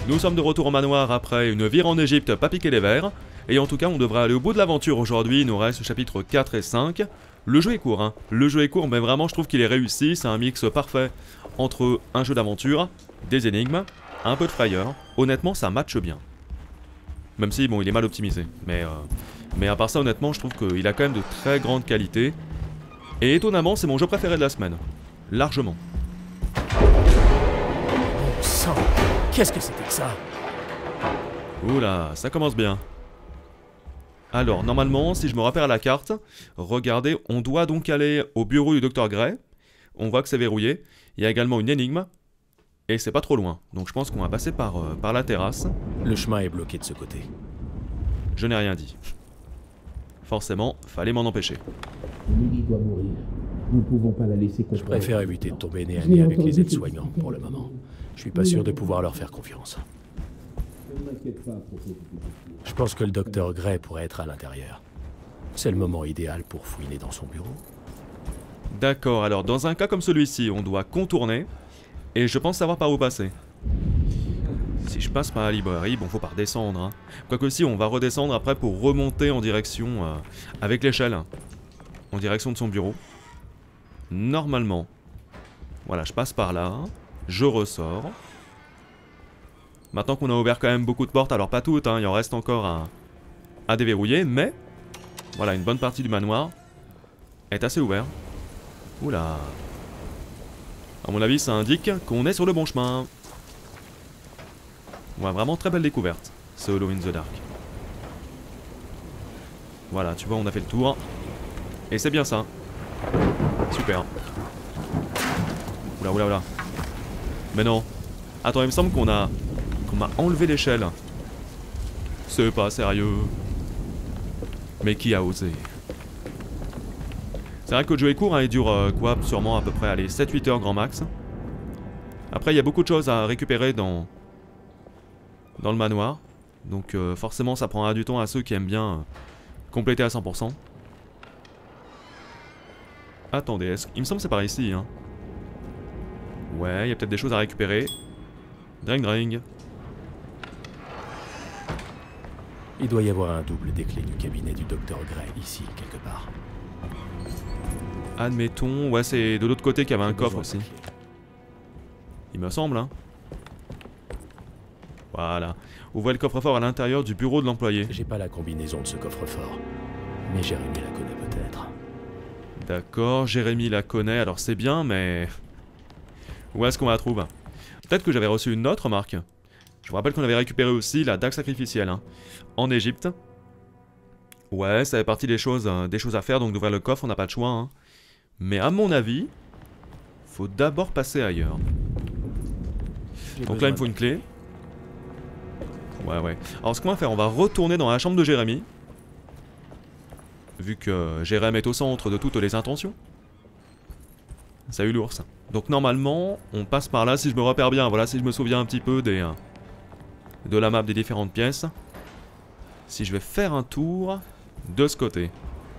Nous sommes de retour au manoir après une vire en Égypte pas piquer les verres. Et en tout cas, on devrait aller au bout de l'aventure aujourd'hui. Il nous reste chapitres 4 et 5. Le jeu est court, hein. Le jeu est court, mais vraiment, je trouve qu'il est réussi. C'est un mix parfait entre un jeu d'aventure, des énigmes, un peu de frayeur. Honnêtement, ça matche bien. Même si, bon, il est mal optimisé. Mais à part ça, honnêtement, je trouve qu'il a quand même de très grandes qualités. Et étonnamment, c'est mon jeu préféré de la semaine. Largement. Bon sang, qu'est-ce que c'était que ça? Oula, ça commence bien. Alors, normalement, si je me rappelle à la carte, regardez, on doit donc aller au bureau du Dr Gray. On voit que c'est verrouillé. Il y a également une énigme. Et c'est pas trop loin. Donc je pense qu'on va passer par la terrasse. Le chemin est bloqué de ce côté. Je n'ai rien dit. Forcément, fallait m'en empêcher. Lily doit mourir. Nous ne pouvons pas la laisser Je préfère éviter de tomber nez à nez avec les aides-soignants pour le moment. Je suis pas sûr de pouvoir leur faire confiance. Ne m'inquiète pas à propos de Je pense que le docteur Gray pourrait être à l'intérieur. C'est le moment idéal pour fouiner dans son bureau. D'accord, alors dans un cas comme celui-ci, on doit contourner. Et je pense savoir par où passer. Si je passe par la librairie, bon, faut pas redescendre. Hein. Quoique si, on va redescendre après pour remonter en direction, avec l'échelle, en direction de son bureau. Normalement. Voilà, je passe par là. Je ressors. Maintenant qu'on a ouvert quand même beaucoup de portes, alors pas toutes, hein, il en reste encore à déverrouiller, mais... Voilà, une bonne partie du manoir est assez ouvert. Oula. A mon avis, ça indique qu'on est sur le bon chemin. Ouais, vraiment très belle découverte, ce Hollow in the Dark. Voilà, tu vois, on a fait le tour. Et c'est bien ça. Super. Oula, oula, oula. Mais non. Attends, il me semble qu'on m'a enlevé l'échelle. C'est pas sérieux. Mais qui a osé? C'est vrai que le jeu est court, hein, il dure quoi, sûrement à peu près, allez, 7-8 heures grand max. Après, il y a beaucoup de choses à récupérer dans le manoir. Donc forcément, ça prendra du temps à ceux qui aiment bien compléter à 100%. Attendez, il me semble que c'est par ici, hein. Ouais, il y a peut-être des choses à récupérer. Dring dring. Il doit y avoir un double des clés du cabinet du docteur Gray ici, quelque part. Admettons, ouais, c'est de l'autre côté qu'il y avait un coffre aussi. Il me semble, hein. Voilà. Ouvrez le coffre-fort à l'intérieur du bureau de l'employé. J'ai pas la combinaison de ce coffre-fort, mais Jérémy la connaît peut-être. D'accord, Jérémy la connaît, alors c'est bien, mais... Où est-ce qu'on la trouve? Peut-être que j'avais reçu une autre remarque. Je vous rappelle qu'on avait récupéré aussi la dague sacrificielle, hein, en Égypte. Ouais, ça fait partie des choses à faire, donc d'ouvrir le coffre, on n'a pas de choix, hein. Mais à mon avis, faut d'abord passer ailleurs. Donc là, il me faut une clé. Ouais, ouais. Alors ce qu'on va faire, on va retourner dans la chambre de Jérémy. Vu que Jérémy est au centre de toutes les intentions. Salut l'ours. Donc normalement, on passe par là si je me repère bien. Voilà, si je me souviens un petit peu de la map des différentes pièces. Si je vais faire un tour de ce côté.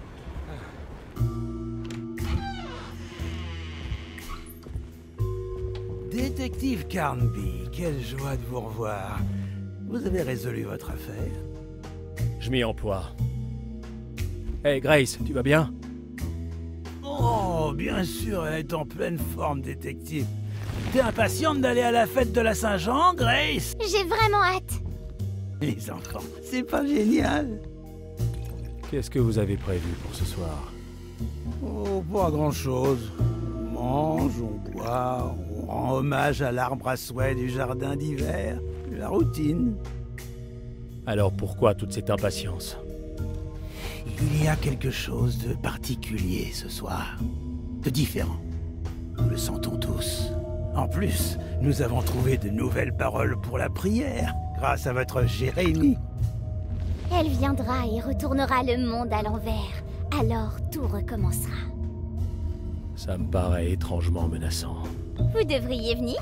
Détective Carnby, quelle joie de vous revoir. Vous avez résolu votre affaire? Je m'y emploie. Hey Grace, tu vas bien? Oh, bien sûr, elle est en pleine forme, détective. T'es impatiente d'aller à la fête de la Saint-Jean, Grace? J'ai vraiment hâte. Les enfants, c'est pas génial? Qu'est-ce que vous avez prévu pour ce soir? Oh, pas grand-chose. On mange, on boit, on rend hommage à l'arbre à souhait du jardin d'hiver. La routine. Alors pourquoi toute cette impatience? Il y a quelque chose de particulier ce soir. De différent. Nous le sentons tous. En plus, nous avons trouvé de nouvelles paroles pour la prière, grâce à votre Jérémy. Elle viendra et retournera le monde à l'envers. Alors tout recommencera. Ça me paraît étrangement menaçant. Vous devriez venir.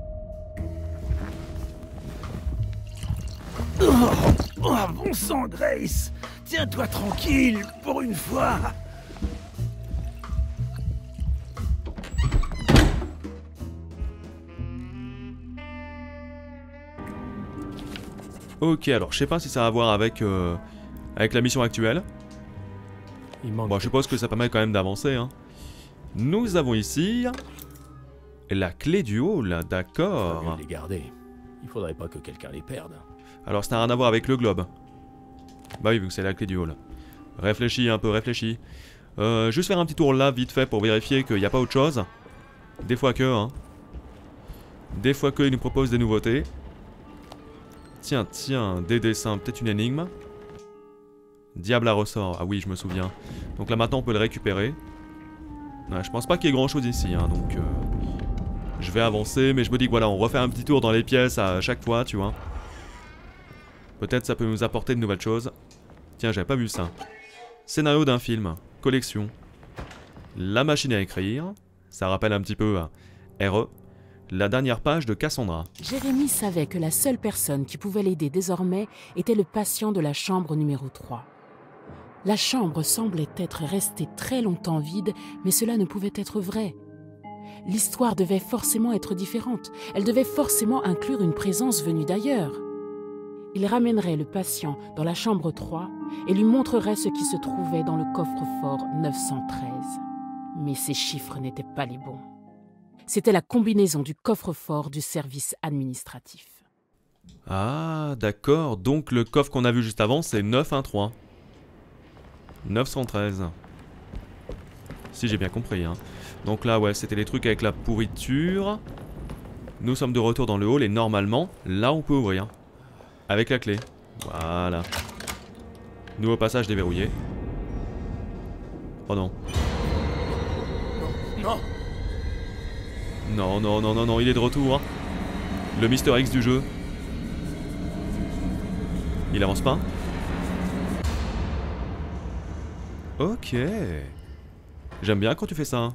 Oh, bon sang, Grace! Tiens-toi tranquille, pour une fois! Ok, alors je sais pas si ça a à voir avec, avec la mission actuelle. Il manque. Bon, je suppose que ça permet quand même d'avancer. Hein. Nous avons ici la clé du hall, Mieux d'accord. de les garder. Il faudrait pas que quelqu'un les perde. Alors ça n'a rien à voir avec le globe. Bah oui, vu que c'est la clé du hall. Réfléchis un peu, réfléchis. Juste faire un petit tour là, vite fait, pour vérifier qu'il n'y a pas autre chose. Des fois que, hein. Des fois que, il nous propose des nouveautés. Tiens, tiens, des dessins, peut-être une énigme. Diable à ressort, ah oui, je me souviens. Donc là maintenant on peut le récupérer. Ouais, je pense pas qu'il y ait grand chose ici, hein, donc... je vais avancer, mais je me dis que voilà, on refait un petit tour dans les pièces à chaque fois, tu vois. Peut-être ça peut nous apporter de nouvelles choses. Tiens, j'avais pas vu ça. Scénario d'un film, collection. La machine à écrire, ça rappelle un petit peu à RE. La dernière page de Cassandra. Jérémy savait que la seule personne qui pouvait l'aider désormais était le patient de la chambre numéro 3. La chambre semblait être restée très longtemps vide, mais cela ne pouvait être vrai. L'histoire devait forcément être différente. Elle devait forcément inclure une présence venue d'ailleurs. Il ramènerait le patient dans la chambre 3 et lui montrerait ce qui se trouvait dans le coffre-fort 913. Mais ces chiffres n'étaient pas les bons. C'était la combinaison du coffre-fort du service administratif. Ah, d'accord. Donc le coffre qu'on a vu juste avant, c'est 913. 913. Si j'ai bien compris, hein. Donc là, ouais, c'était les trucs avec la pourriture. Nous sommes de retour dans le hall et normalement, là, on peut ouvrir. Avec la clé. Voilà. Nouveau passage déverrouillé. Oh non. Non. Non, non, non, non, non, il est de retour. Le Mister X du jeu. Il avance pas? Ok. J'aime bien quand tu fais ça.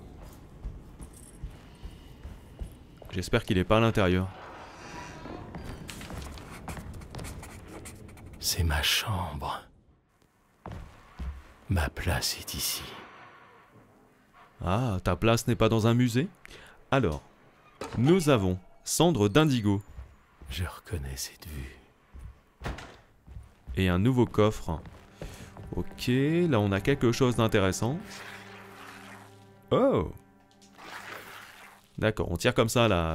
J'espère qu'il est pas à l'intérieur. C'est ma chambre. Ma place est ici. Ah, ta place n'est pas dans un musée? Alors, nous avons Cendre d'Indigo Je reconnais cette vue. et un nouveau coffre. Ok, là on a quelque chose d'intéressant. Oh! D'accord, on tire comme ça là.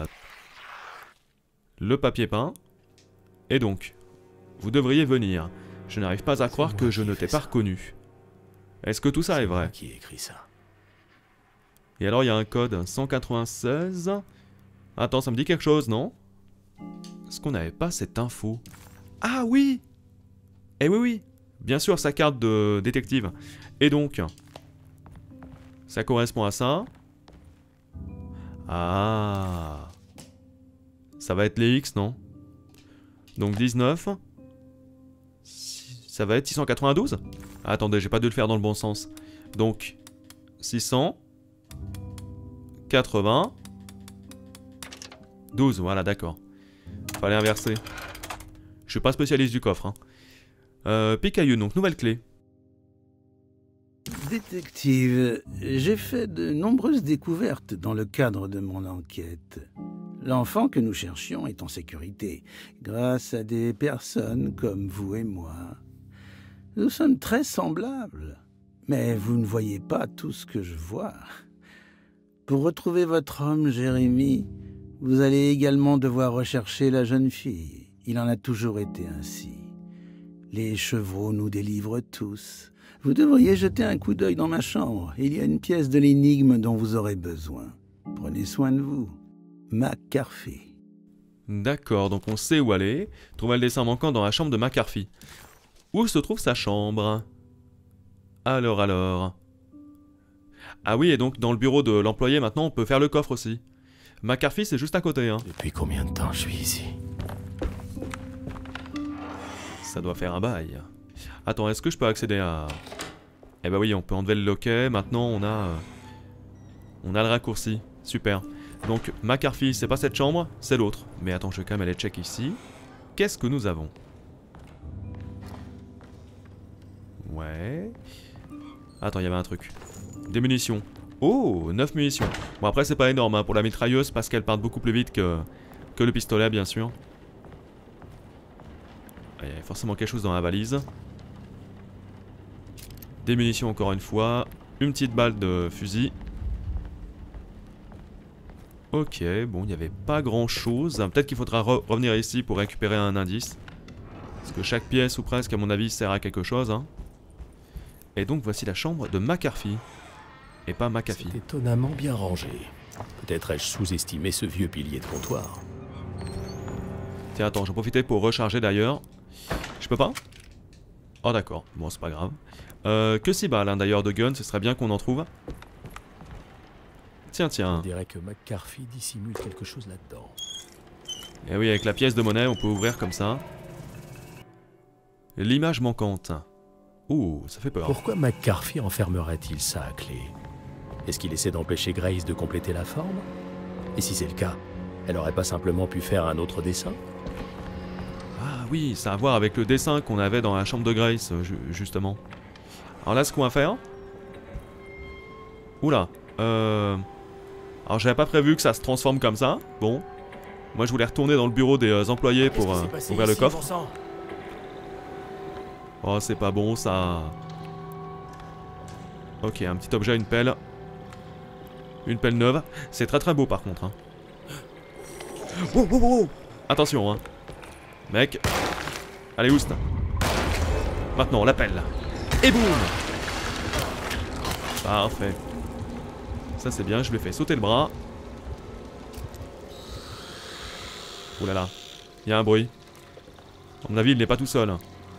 Le papier peint. Et donc, vous devriez venir. Je n'arrive pas à croire que je ne t'ai pas reconnu. Est-ce que tout ça est vrai? Qui a écrit ça? Et alors il y a un code 196. Attends, ça me dit quelque chose, non? Est-ce qu'on n'avait pas cette info? Ah oui! Eh oui, oui! Bien sûr, sa carte de détective. Et donc, ça correspond à ça. Ah! Ça va être les X, non? Donc 19. Ça va être 692? Ah, attendez, j'ai pas dû le faire dans le bon sens. Donc, 600. 80. 12, voilà, d'accord. Fallait inverser. Je suis pas spécialiste du coffre, hein. Picailleux, donc nouvelle clé. Détective, j'ai fait de nombreuses découvertes dans le cadre de mon enquête. L'enfant que nous cherchions est en sécurité, grâce à des personnes comme vous et moi. Nous sommes très semblables, mais vous ne voyez pas tout ce que je vois. Pour retrouver votre homme, Jérémy, vous allez également devoir rechercher la jeune fille. Il en a toujours été ainsi. Les chevreaux nous délivrent tous. Vous devriez jeter un coup d'œil dans ma chambre. Il y a une pièce de l'énigme dont vous aurez besoin. Prenez soin de vous. McCarthy. D'accord, donc on sait où aller. Trouver le dessin manquant dans la chambre de McCarthy. Où se trouve sa chambre? Alors... Ah oui, et donc dans le bureau de l'employé, maintenant, on peut faire le coffre aussi. McCarthy, c'est juste à côté, hein. Depuis combien de temps je suis ici? Ça doit faire un bail. Attends, est-ce que je peux accéder à... Eh bah oui, on peut enlever le loquet. Maintenant, on a le raccourci. Super. Donc, McCarthy, c'est pas cette chambre, c'est l'autre. Mais attends, je vais quand même aller check ici. Qu'est-ce que nous avons? Ouais... Attends, il y avait un truc. Des munitions. Oh, 9 munitions. Bon, après, c'est pas énorme hein, pour la mitrailleuse parce qu'elle part beaucoup plus vite que le pistolet, bien sûr. Il y a forcément quelque chose dans la valise. Des munitions encore une fois. Une petite balle de fusil. Ok, bon, il n'y avait pas grand chose. Peut-être qu'il faudra revenir ici pour récupérer un indice. Parce que chaque pièce, ou presque, à mon avis, sert à quelque chose. Hein. Et donc, voici la chambre de McCarthy. Et pas McAfee. C'est étonnamment bien rangé. Peut-être ai-je sous-estimé ce vieux pilier de comptoir. Tiens, attends, j'en profitais pour recharger d'ailleurs. Je peux pas? Oh d'accord, bon c'est pas grave. Que 6 balles hein, d'ailleurs de gun, ce serait bien qu'on en trouve. Tiens, tiens. On dirait que McCarthy dissimule quelque chose là-dedans. Et oui, avec la pièce de monnaie, on peut ouvrir comme ça. L'image manquante. Ouh, ça fait peur. Pourquoi McCarthy enfermerait-il ça à clé? Est-ce qu'il essaie d'empêcher Grace de compléter la forme? Et si c'est le cas, elle aurait pas simplement pu faire un autre dessin? Ah oui, ça a à voir avec le dessin qu'on avait dans la chambre de Grace, justement. Alors là, ce qu'on va faire... Oula. Alors j'avais pas prévu que ça se transforme comme ça. Bon. Moi je voulais retourner dans le bureau des employés pour ouvrir le coffre. Oh, c'est pas bon ça. Ok, un petit objet, une pelle. Une pelle neuve. C'est très très beau par contre. Hein. Wow, wow, wow. Attention, hein. Mec. Allez, oust. Maintenant, la pelle. Et boum. Parfait. Ça c'est bien, je lui ai fait sauter le bras. Ouh là là. Il y a un bruit. À mon avis, il n'est pas tout seul.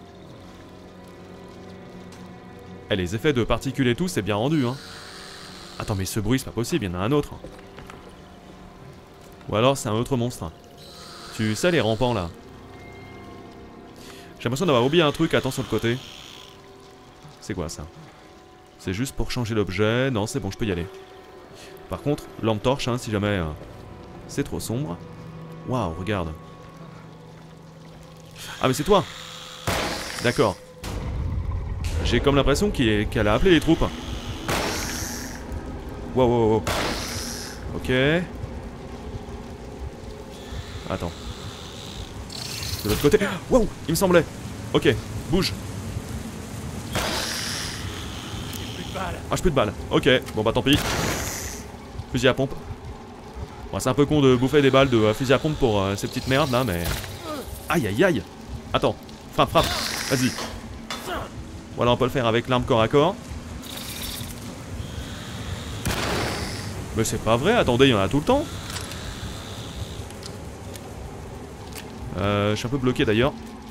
Eh, les effets de particules et tout, c'est bien rendu, hein. Attends, mais ce bruit, c'est pas possible, il y en a un autre. Ou alors, c'est un autre monstre. Tu sais, les rampants, là. J'ai l'impression d'avoir oublié un truc, attends, sur le côté. C'est quoi, ça? C'est juste pour changer l'objet. Non, c'est bon, je peux y aller. Par contre, lampe torche, hein, si jamais c'est trop sombre. Waouh, regarde. Ah, mais c'est toi! D'accord. J'ai comme l'impression qu'elle a appelé les troupes. Wow, wow, wow. Ok. Attends. De l'autre côté. Wow, il me semblait. Ok, bouge. Ah, j'ai plus de balles. Ok, bon bah tant pis. Fusil à pompe. Bon, c'est un peu con de bouffer des balles de fusil à pompe pour ces petites merdes là, mais... Aïe, aïe, aïe. Attends, frappe, frappe. Vas-y. Voilà, on peut le faire avec l'arme corps à corps. Mais c'est pas vrai, attendez, il y en a tout le temps. Je suis un peu bloqué d'ailleurs.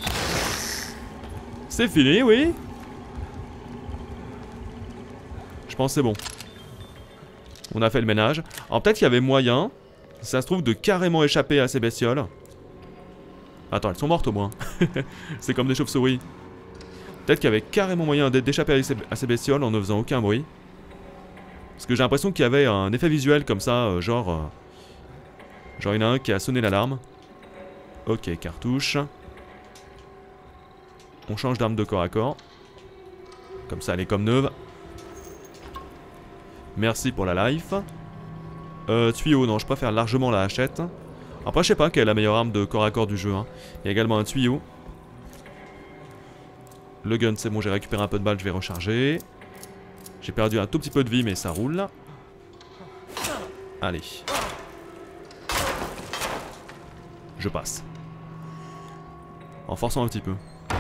C'est fini, oui. Je pense que c'est bon. On a fait le ménage. Alors peut-être qu'il y avait moyen, si ça se trouve, de carrément échapper à ces bestioles. Attends, elles sont mortes au moins. C'est comme des chauves-souris. Peut-être qu'il y avait carrément moyen d'échapper à ces bestioles en ne faisant aucun bruit. Parce que j'ai l'impression qu'il y avait un effet visuel comme ça, genre il y en a un qui a sonné l'alarme. Ok, cartouche. On change d'arme de corps à corps. Comme ça, elle est comme neuve. Merci pour la life. Tuyau, non, je préfère largement la hachette. Après, je sais pas quelle est la meilleure arme de corps à corps du jeu. Hein. Il y a également un tuyau. Le gun, c'est bon, j'ai récupéré un peu de balles, je vais recharger. J'ai perdu un tout petit peu de vie, mais ça roule. Allez. Je passe. En forçant un petit peu.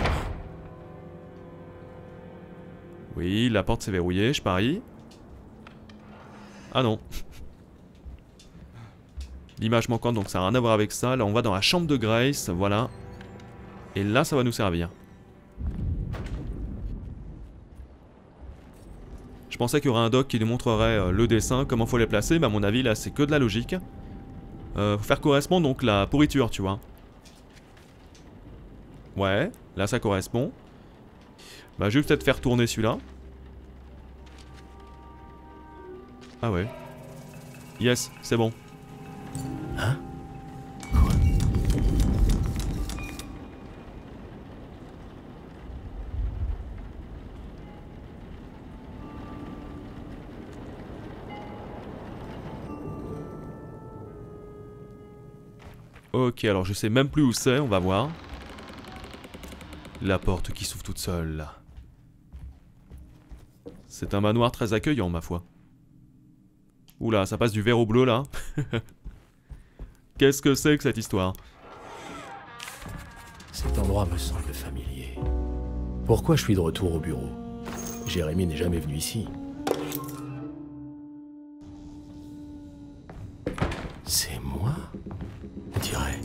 Oui, la porte s'est verrouillée, je parie. Ah non. L'image manquante, donc ça n'a rien à voir avec ça. Là, on va dans la chambre de Grace, voilà. Et là, ça va nous servir. Je pensais qu'il y aurait un doc qui nous montrerait le dessin, comment faut les placer, mais à mon avis, là, c'est que de la logique. Faut faire correspondre, donc, la pourriture, tu vois. Ouais, là, ça correspond. Bah, je vais peut-être faire tourner celui-là. Ah ouais. Yes, c'est bon. Hein? Ok, alors je sais même plus où c'est, on va voir. La porte qui s'ouvre toute seule, là. C'est un manoir très accueillant, ma foi. Oula, ça passe du vert au bleu, là. Qu'est-ce que c'est que cette histoire? Cet endroit me semble familier. Pourquoi je suis de retour au bureau? Jérémy n'est jamais venu ici. C'est moi? On dirait.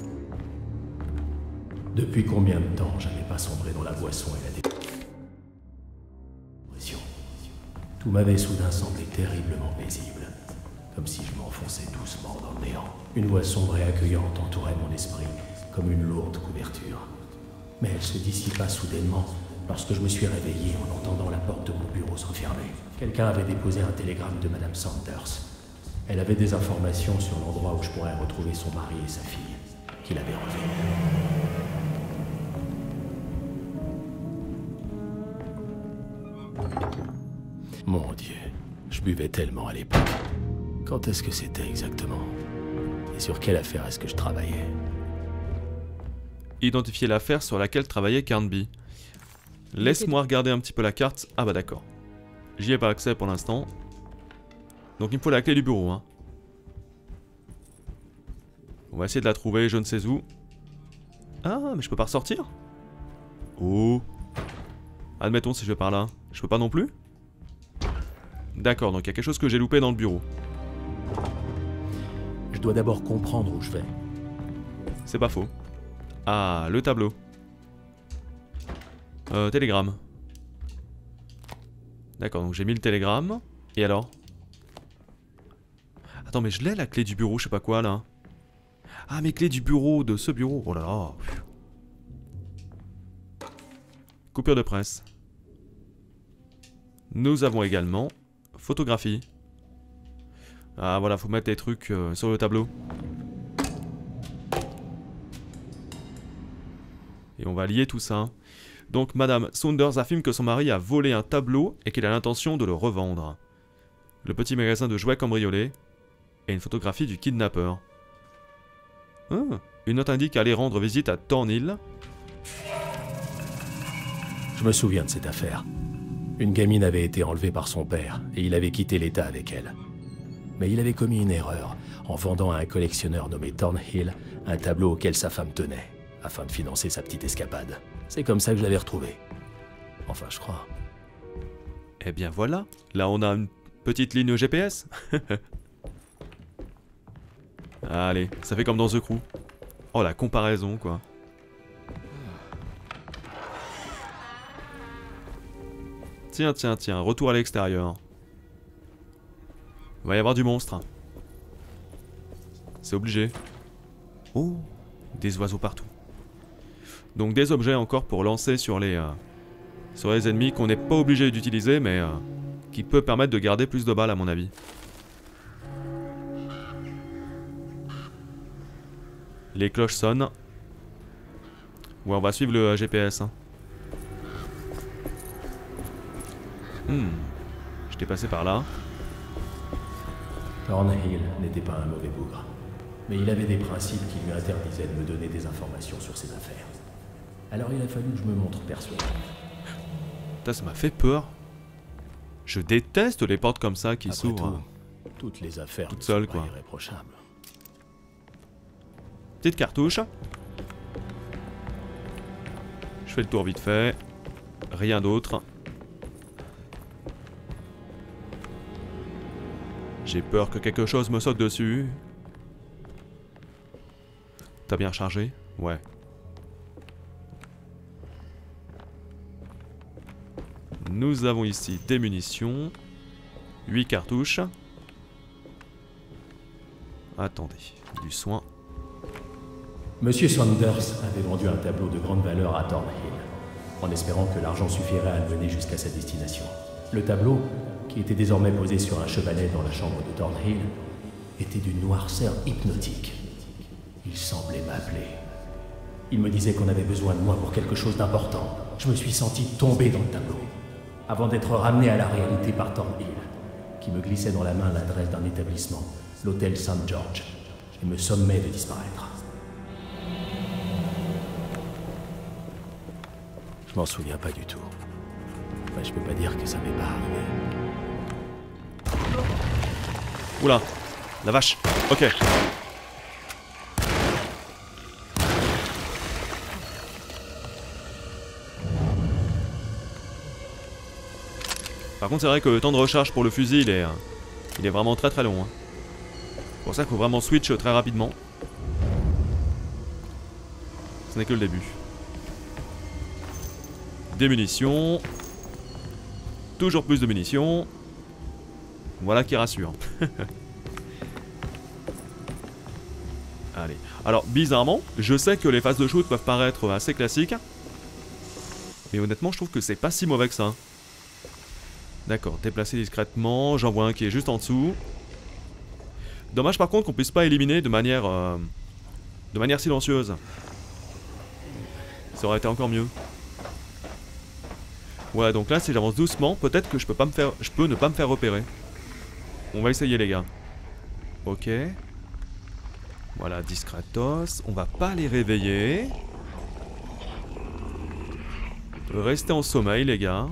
Depuis combien de temps j'avais pas sombré dans la boisson et la dépression? Tout m'avait soudain semblé terriblement paisible, comme si je m'enfonçais doucement dans le néant. Une voix sombre et accueillante entourait mon esprit, comme une lourde couverture. Mais elle se dissipa soudainement lorsque je me suis réveillé en entendant la porte de mon bureau se refermer. Quelqu'un avait déposé un télégramme de Madame Sanders. Elle avait des informations sur l'endroit où je pourrais retrouver son mari et sa fille, qu'il avait enlevés. Mon Dieu, je buvais tellement à l'époque. Quand est-ce que c'était exactement? Et sur quelle affaire est-ce que je travaillais? Identifier l'affaire sur laquelle travaillait Carnby. Laisse-moi regarder un petit peu la carte. Ah bah d'accord. J'y ai pas accès pour l'instant. Donc il me faut la clé du bureau, hein. On va essayer de la trouver, je ne sais où. Ah, mais je peux pas ressortir? Oh. Admettons si je vais par là. Je peux pas non plus? D'accord, donc il y a quelque chose que j'ai loupé dans le bureau. Je dois d'abord comprendre où je vais. C'est pas faux. Ah, le tableau. Télégramme. D'accord, donc j'ai mis le télégramme. Et alors? Attends, mais je l'ai la clé du bureau, je sais pas quoi là. Ah, mes clés du bureau, de ce bureau. Oh là là. Coupure de presse. Nous avons également photographie. Ah voilà, faut mettre des trucs sur le tableau. Et on va lier tout ça. Donc Madame Saunders affirme que son mari a volé un tableau et qu'il a l'intention de le revendre. Le petit magasin de jouets cambriolés. Et une photographie du kidnappeur. Ah, une note indique aller rendre visite à Thornhill. Je me souviens de cette affaire. Une gamine avait été enlevée par son père et il avait quitté l'État avec elle. Mais il avait commis une erreur en vendant à un collectionneur nommé Thornhill un tableau auquel sa femme tenait, afin de financer sa petite escapade. C'est comme ça que je l'avais retrouvé. Enfin, je crois. Eh bien voilà, là on a une petite ligne GPS. Allez, ça fait comme dans The Crew. Oh la comparaison quoi. Tiens, tiens, tiens, retour à l'extérieur. Il va y avoir du monstre. C'est obligé. Oh, des oiseaux partout. Donc des objets encore pour lancer sur les ennemis qu'on n'est pas obligé d'utiliser, mais qui peut permettre de garder plus de balles à mon avis. Les cloches sonnent. Ouais, on va suivre le GPS. Hein. J'étais passé par là. Thornhill n'était pas un mauvais bougre. Mais il avait des principes qui lui interdisaient de me donner des informations sur ses affaires. Alors il a fallu que je me montre persuadant. Putain, ça m'a fait peur. Je déteste les portes comme ça qui s'ouvrent. Toutes les affaires toutes seules, quoi. Irréprochables. Petite cartouche. Je fais le tour vite fait. Rien d'autre. J'ai peur que quelque chose me saute dessus. T'as bien rechargé? Ouais. Nous avons ici des munitions. 8 cartouches. Attendez, du soin. Monsieur Saunders avait vendu un tableau de grande valeur à Thornhill, en espérant que l'argent suffirait à le mener jusqu'à sa destination. Le tableau, qui était désormais posé sur un chevalet dans la chambre de Thornhill, était d'une noirceur hypnotique. Il semblait m'appeler. Il me disait qu'on avait besoin de moi pour quelque chose d'important. Je me suis senti tomber dans le tableau, avant d'être ramené à la réalité par Thornhill, qui me glissait dans la main l'adresse d'un établissement, l'hôtel St. George, et me sommait de disparaître. Je m'en souviens pas du tout. Enfin, je peux pas dire que ça m'est pas arrivé. Oula, la vache. Ok. Par contre, c'est vrai que le temps de recharge pour le fusil, il est vraiment très très long. Hein. C'est pour ça qu'il faut vraiment switch très rapidement. Ce n'est que le début. Des munitions. Toujours plus de munitions. Voilà qui rassure. Allez. Alors, bizarrement, je sais que les phases de shoot peuvent paraître assez classiques. Mais honnêtement, je trouve que c'est pas si mauvais que ça. D'accord, déplacer discrètement. J'en vois un qui est juste en dessous. Dommage par contre qu'on puisse pas éliminer de manière silencieuse. Ça aurait été encore mieux. Ouais, donc là, si j'avance doucement, peut-être que je peux ne pas me faire repérer. On va essayer, les gars. Ok. Voilà, discretos. On va pas les réveiller. Restez en sommeil, les gars.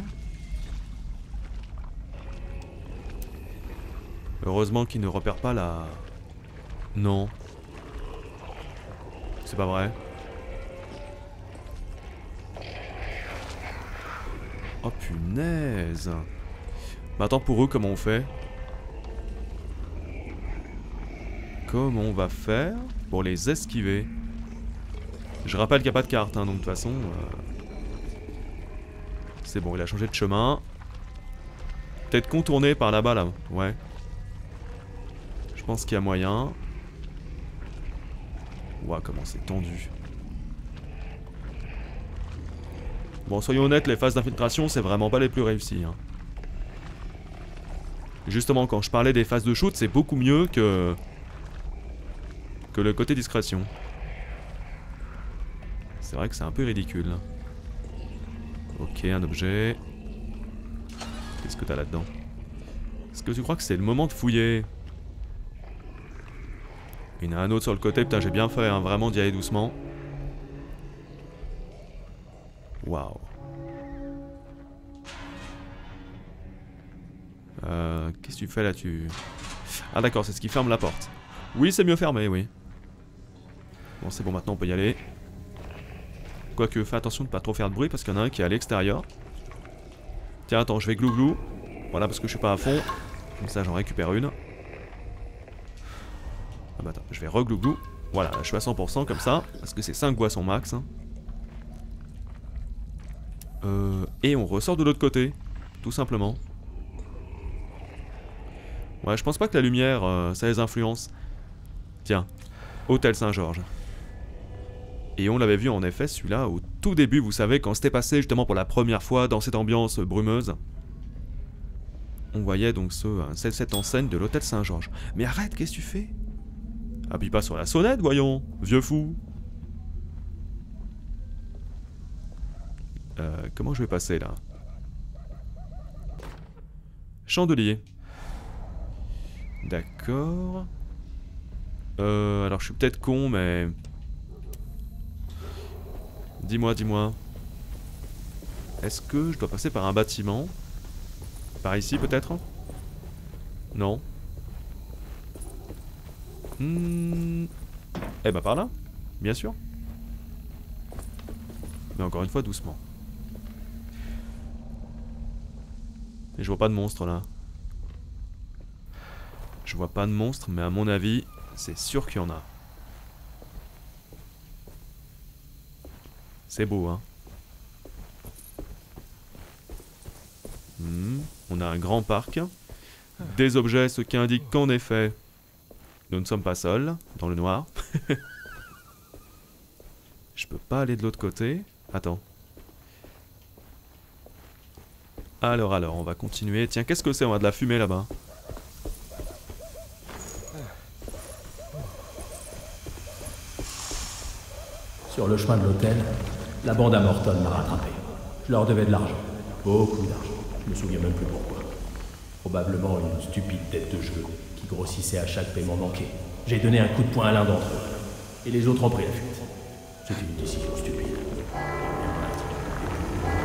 Heureusement qu'ils ne repèrent pas la... Non. C'est pas vrai. Oh punaise. Mais attends, pour eux, comment on fait? Comment on va faire pour les esquiver? Je rappelle qu'il n'y a pas de carte, hein, donc de toute façon... C'est bon, il a changé de chemin. Peut-être contourner par là-bas, là. Ouais. Je pense qu'il y a moyen. Ouah, comment c'est tendu. Bon, soyons honnêtes, les phases d'infiltration, c'est vraiment pas les plus réussies. Hein. Justement, quand je parlais des phases de shoot, c'est beaucoup mieux que le côté discrétion. C'est vrai que c'est un peu ridicule. Ok, un objet. Qu'est-ce que t'as là-dedans? Est-ce que tu crois que c'est le moment de fouiller? Il y en a un autre sur le côté, putain j'ai bien fait hein, vraiment d'y aller doucement. Waouh. Qu'est-ce que tu fais là Ah d'accord, c'est ce qui ferme la porte. Oui, c'est mieux fermé, oui. Bon, c'est bon, maintenant on peut y aller. Quoique, fais attention de ne pas trop faire de bruit parce qu'il y en a un qui est à l'extérieur. Tiens, attends, je vais glou-glou. Voilà, parce que je suis pas à fond. Comme ça, j'en récupère une. Ah bah attends, je vais reglou-glou. Voilà, je suis à 100% comme ça. Parce que c'est 5 boissons max. Hein. Et on ressort de l'autre côté. Tout simplement. Ouais, je pense pas que la lumière, ça les influence. Tiens, Hôtel Saint-Georges. Et on l'avait vu en effet, celui-là, au tout début, vous savez, quand c'était passé justement pour la première fois dans cette ambiance brumeuse. On voyait donc cette enseigne de l'Hôtel Saint-Georges. Mais arrête, qu'est-ce que tu fais? Appuie pas sur la sonnette, voyons, vieux fou. Comment je vais passer, là? Chandelier. D'accord. Alors je suis peut-être con, mais... Dis-moi, dis-moi. Est-ce que je dois passer par un bâtiment? Par ici, peut-être? Non. Eh ben par là, bien sûr. Mais encore une fois, doucement. Et je vois pas de monstre, là. Je vois pas de monstre, mais à mon avis, c'est sûr qu'il y en a. C'est beau, hein. On a un grand parc. Des objets, ce qui indique qu'en effet, nous ne sommes pas seuls, dans le noir. Je peux pas aller de l'autre côté. Attends. Alors, on va continuer. Tiens, qu'est-ce que c'est? On a de la fumée là-bas. Sur le chemin de l'hôtel, la bande à Morton m'a rattrapé. Je leur devais de l'argent. Beaucoup d'argent. Je me souviens même plus pourquoi. Probablement une stupide dette de jeu qui grossissait à chaque paiement manqué. J'ai donné un coup de poing à l'un d'entre eux. Et les autres ont pris la fuite. C'était une décision stupide.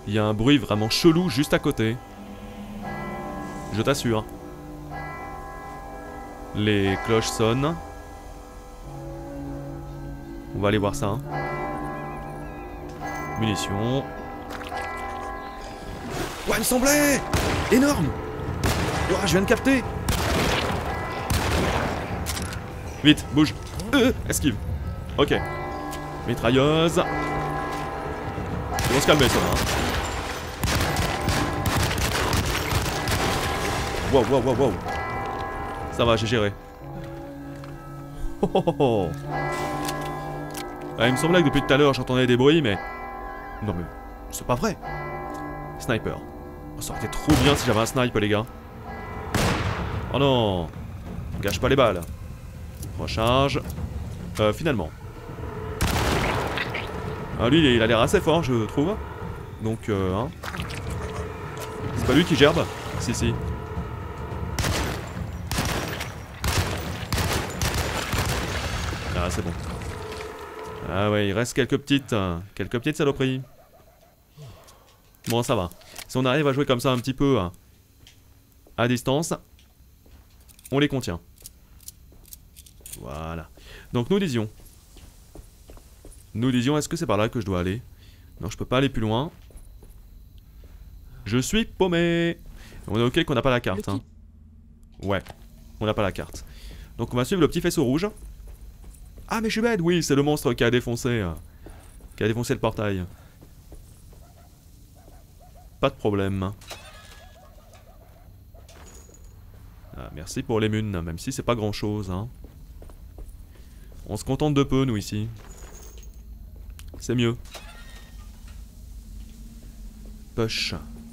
Il y a un bruit vraiment chelou juste à côté. Je t'assure. Les cloches sonnent. On va aller voir ça. Munitions. Ouais, il me semblait! Énorme! Ouah, je viens de capter! Vite, bouge! Esquive! Ok. Mitrailleuse. Ils vont se calmer, ça va. Wow, wow, wow, wow. Ça va, j'ai géré. Oh, oh, oh. Ah, il me semblait que depuis tout à l'heure j'entendais des bruits, mais... Non mais... C'est pas vrai. Sniper. Oh, ça aurait été trop bien si j'avais un sniper, les gars. Oh non. Gâche pas les balles. Recharge. Finalement. Ah, lui, il a l'air assez fort, je trouve. Donc, hein. C'est pas lui qui gerbe? Si, si. Ah, c'est bon. Ah ouais, il reste quelques petites saloperies. Bon, ça va. Si on arrive à jouer comme ça un petit peu à distance, on les contient. Voilà. Donc nous disions, est-ce que c'est par là que je dois aller? Non, je peux pas aller plus loin. Je suis paumé. On est ok qu'on n'a pas la carte. Hein. Ouais, on n'a pas la carte. Donc on va suivre le petit faisceau rouge. Ah mais je suis bête, oui, c'est le monstre qui a défoncé le portail. Pas de problème. Ah, merci pour les munes, même si c'est pas grand chose. Hein. On se contente de peu, nous, ici. C'est mieux. Push.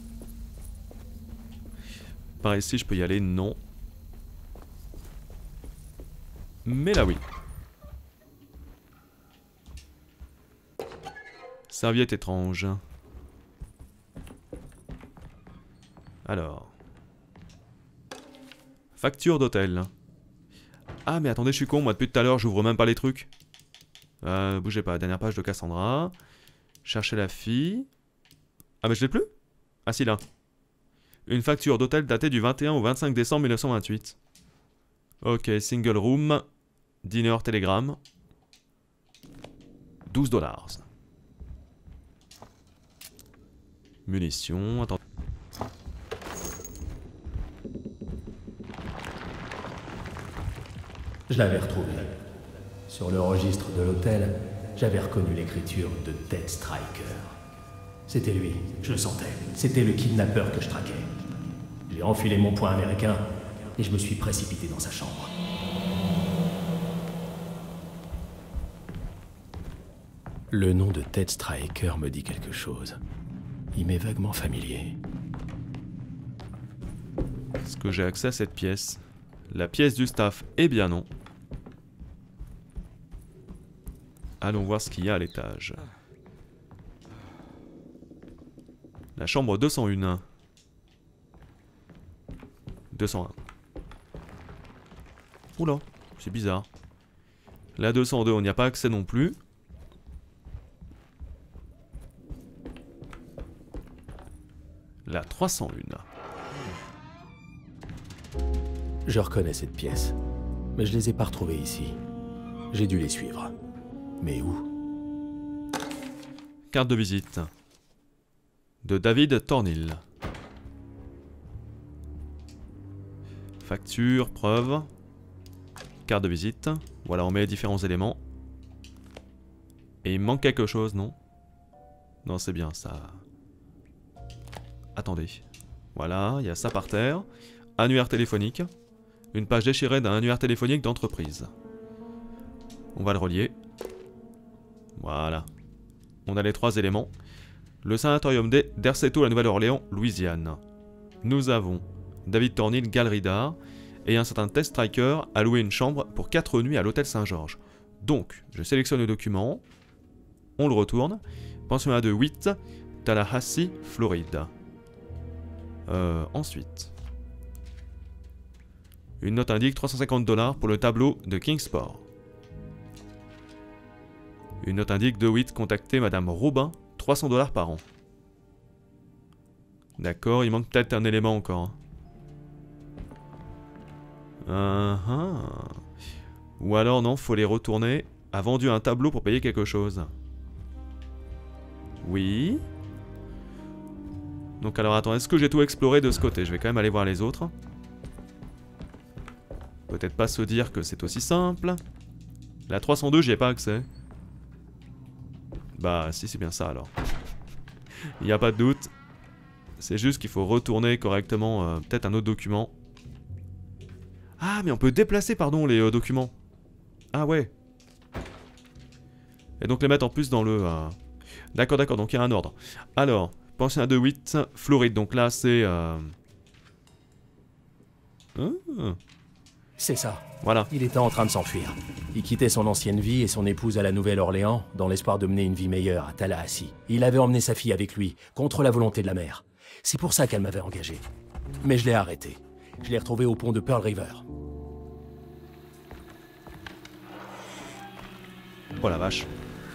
Par ici, je peux y aller? Non. Mais là, oui. Serviette étrange. Alors. Facture d'hôtel. Ah mais attendez, je suis con, moi depuis tout à l'heure j'ouvre même pas les trucs. Bougez pas, dernière page de Cassandra. Cherchez la fille. Ah mais je l'ai plus? Ah si, là. Une facture d'hôtel datée du 21 au 25 décembre 1928. Ok, single room. Dinner télégramme. 12 $. Munitions, attends. Je l'avais retrouvé. Sur le registre de l'hôtel, j'avais reconnu l'écriture de Ted Striker. C'était lui, je le sentais. C'était le kidnappeur que je traquais. J'ai enfilé mon poing américain et je me suis précipité dans sa chambre. Le nom de Ted Striker me dit quelque chose. Il m'est vaguement familier. Est-ce que j'ai accès à cette pièce? La pièce du staff, eh bien non. Allons voir ce qu'il y a à l'étage. La chambre 201. 201. Oula, c'est bizarre. La 202, on n'y a pas accès non plus. La 301. Je reconnais cette pièce, mais je les ai pas retrouvées ici. J'ai dû les suivre. Mais où? Carte de visite. De David Thornhill. Facture, preuve. Carte de visite. Voilà, on met différents éléments. Et il manque quelque chose, non? Non, c'est bien ça. Attendez. Voilà, il y a ça par terre. Annuaire téléphonique. Une page déchirée d'un annuaire téléphonique d'entreprise. On va le relier. Voilà. On a les 3 éléments. Le sanatorium d'Erceto, la Nouvelle-Orléans, Louisiane. Nous avons David Thornhill, galerie d'art, et un certain Ted Striker a loué une chambre pour 4 nuits à l'hôtel Saint-Georges. Donc, je sélectionne le document. On le retourne. Pensionnat de 8, Tallahassee, Floride. Ensuite. Une note indique 350 $ pour le tableau de Kingsport. Une note indique DeWitt contacter Madame Robin, 300 $ par an. D'accord, il manque peut-être un élément encore. Ou alors non, faut les retourner. A vendu un tableau pour payer quelque chose. Oui. Donc alors attends, est-ce que j'ai tout exploré de ce côté? Je vais quand même aller voir les autres. Peut-être pas se dire que c'est aussi simple. La 302, j'y ai pas accès. Bah si, c'est bien ça alors. Il n'y a pas de doute. C'est juste qu'il faut retourner correctement peut-être un autre document. Ah mais on peut déplacer pardon les documents. Ah ouais. Et donc les mettre en plus dans le... D'accord, d'accord, donc il y a un ordre. Alors, pensionnat de 8, Floride, donc là c'est... C'est ça. Voilà. Il était en train de s'enfuir. Il quittait son ancienne vie et son épouse à la Nouvelle-Orléans dans l'espoir de mener une vie meilleure à Tallahassee. Il avait emmené sa fille avec lui, contre la volonté de la mère. C'est pour ça qu'elle m'avait engagé. Mais je l'ai arrêté. Je l'ai retrouvé au pont de Pearl River. Oh la vache.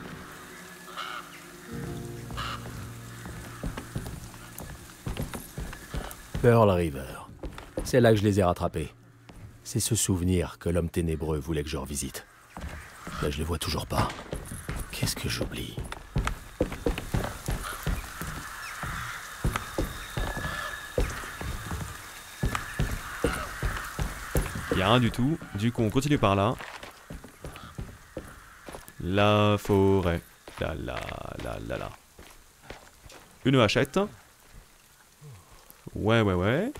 Pearl River. C'est là que je les ai rattrapés. C'est ce souvenir que l'homme ténébreux voulait que je revisite. Là, je les vois toujours pas. Qu'est-ce que j'oublie? Il y a rien du tout. Du coup, on continue par là. La forêt. La la la la la. Une hachette. Ouais, ouais, ouais.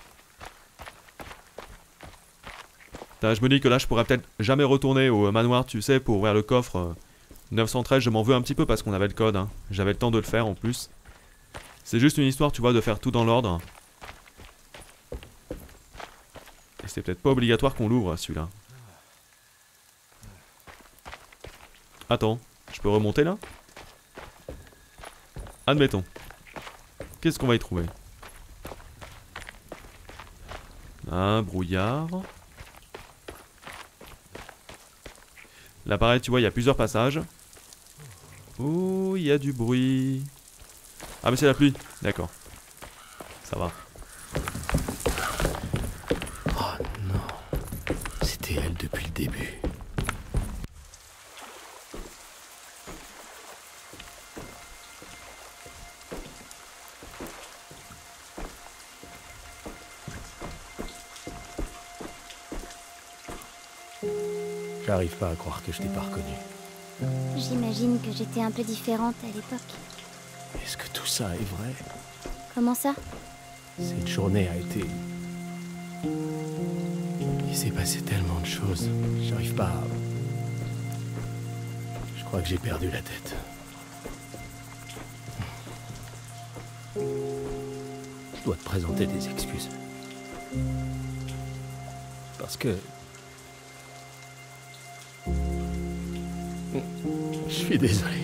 Putain, je me dis que là, je pourrais peut-être jamais retourner au manoir, tu sais, pour ouvrir le coffre 913. Je m'en veux un petit peu parce qu'on avait le code. Hein. J'avais le temps de le faire en plus. C'est juste une histoire, tu vois, de faire tout dans l'ordre. Et c'est peut-être pas obligatoire qu'on l'ouvre, celui-là. Attends, je peux remonter là? Admettons. Qu'est-ce qu'on va y trouver? Un brouillard. Là pareil, tu vois, il y a plusieurs passages. Oh, il y a du bruit. Ah mais c'est la pluie, d'accord. Ça va. Oh non. C'était elle depuis le début. J'arrive pas à croire que je t'ai pas reconnu. J'imagine que j'étais un peu différente à l'époque. Est-ce que tout ça est vrai? Comment ça? Cette journée a été... Il s'est passé tellement de choses. J'arrive pas à... Je crois que j'ai perdu la tête. Je dois te présenter des excuses. Parce que... Je suis désolé.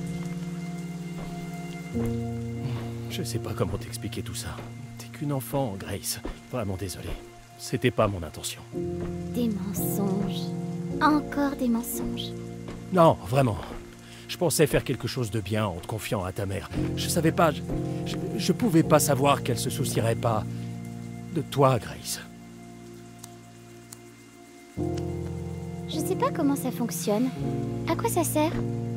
Je sais pas comment t'expliquer tout ça. T'es qu'une enfant, Grace. Vraiment désolé. C'était pas mon intention. Des mensonges. Encore des mensonges. Non, vraiment. Je pensais faire quelque chose de bien en te confiant à ta mère. Je savais pas... Je pouvais pas savoir qu'elle se soucierait pas de toi, Grace. Je sais pas comment ça fonctionne. À quoi ça sert?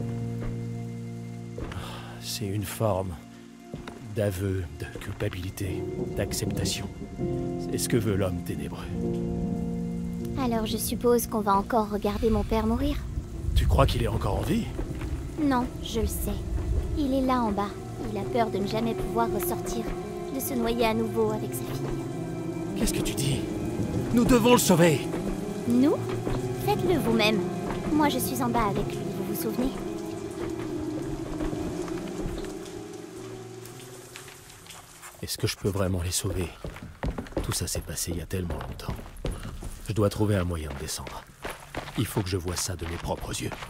C'est une forme d'aveu, de culpabilité, d'acceptation. C'est ce que veut l'homme ténébreux. Alors je suppose qu'on va encore regarder mon père mourir? Tu crois qu'il est encore en vie? Non, je le sais. Il est là en bas. Il a peur de ne jamais pouvoir ressortir, de se noyer à nouveau avec sa fille. Qu'est-ce que tu dis? Nous devons le sauver! Nous? Faites-le vous-même. Moi je suis en bas avec lui, vous vous souvenez? Est-ce que je peux vraiment les sauver? Tout ça s'est passé il y a tellement longtemps. Je dois trouver un moyen de descendre. Il faut que je voie ça de mes propres yeux.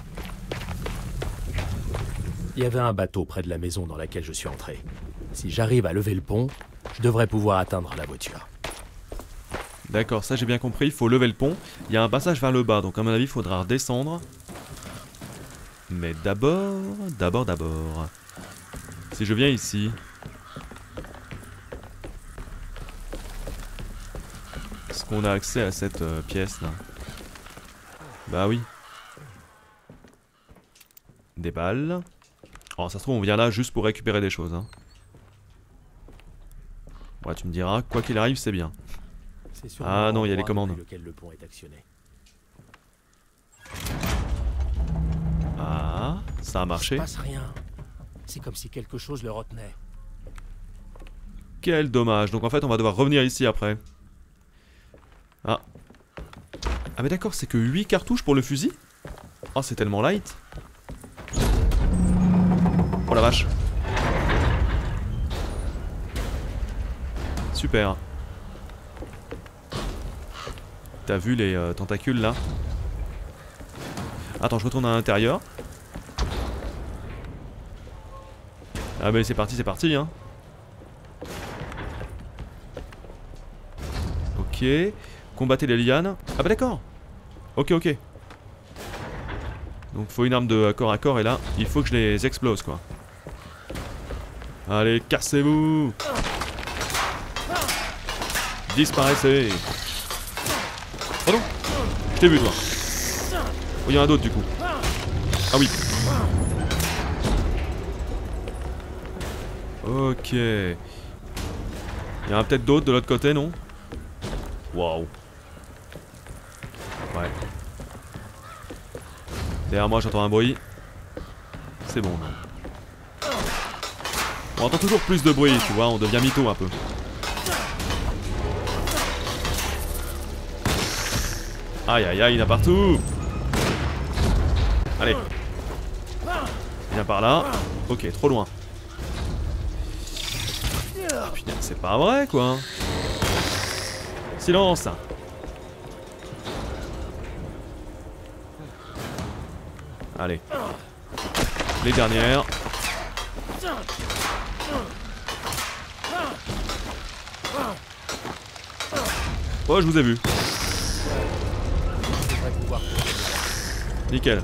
Il y avait un bateau près de la maison dans laquelle je suis entré. Si j'arrive à lever le pont, je devrais pouvoir atteindre la voiture. D'accord, ça j'ai bien compris, il faut lever le pont. Il y a un passage vers le bas, donc à mon avis il faudra redescendre. Mais d'abord... Si je viens ici... qu'on a accès à cette pièce là? Bah oui. Des balles. Oh, ça se trouve, on vient là juste pour récupérer des choses. Hein. Ouais, tu me diras, quoi qu'il arrive, c'est bien. Ah non, il y a les commandes. Le pont est actionné. Ah, ça a marché. Il se passe rien. C'est comme si quelque chose le retenait. Quel dommage. Donc en fait, on va devoir revenir ici après. Ah. Ah mais d'accord, c'est que 8 cartouches pour le fusil? Oh, c'est tellement light. Oh la vache. Super. T'as vu les tentacules là? Attends, je retourne à l'intérieur. Ah mais c'est parti hein. Ok. Combattez les lianes. Ah bah d'accord. Ok. Donc faut une arme de corps à corps et là, il faut que je les explose quoi. Allez, cassez-vous. Disparaissez. Oh non. Je t'ai vu toi. Oh, il y en a d'autres du coup. Ah oui. Ok. Il y en a peut-être d'autres de l'autre côté, non? Waouh. Ouais. Derrière moi, j'entends un bruit. C'est bon, non? On entend toujours plus de bruit, tu vois, on devient mytho un peu. Aïe aïe aïe, il y en a partout. Allez. Viens par là. Ok, trop loin. Ah, putain, c'est pas vrai quoi. Silence. Allez. Les dernières. Oh, je vous ai vu. Nickel.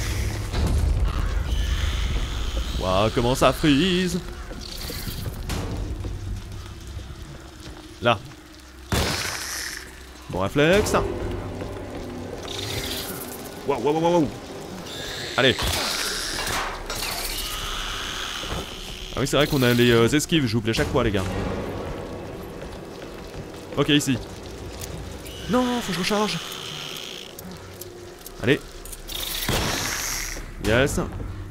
Waouh, comment ça freeze. Là. Bon réflexe. Waouh. Allez. Ah oui, c'est vrai qu'on a les esquives, j'oublie à chaque fois les gars. Ok, ici. Non, faut que je recharge. Allez. Yes.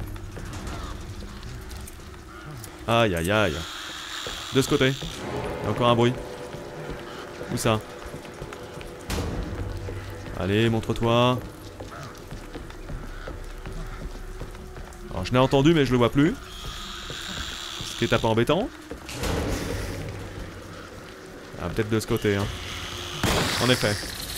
Aïe aïe aïe. De ce côté. Il y a encore un bruit. Où ça? Allez, montre-toi. Alors je l'ai entendu mais je le vois plus. Ce qui est un peu embêtant. Ah, peut-être de ce côté hein. En effet.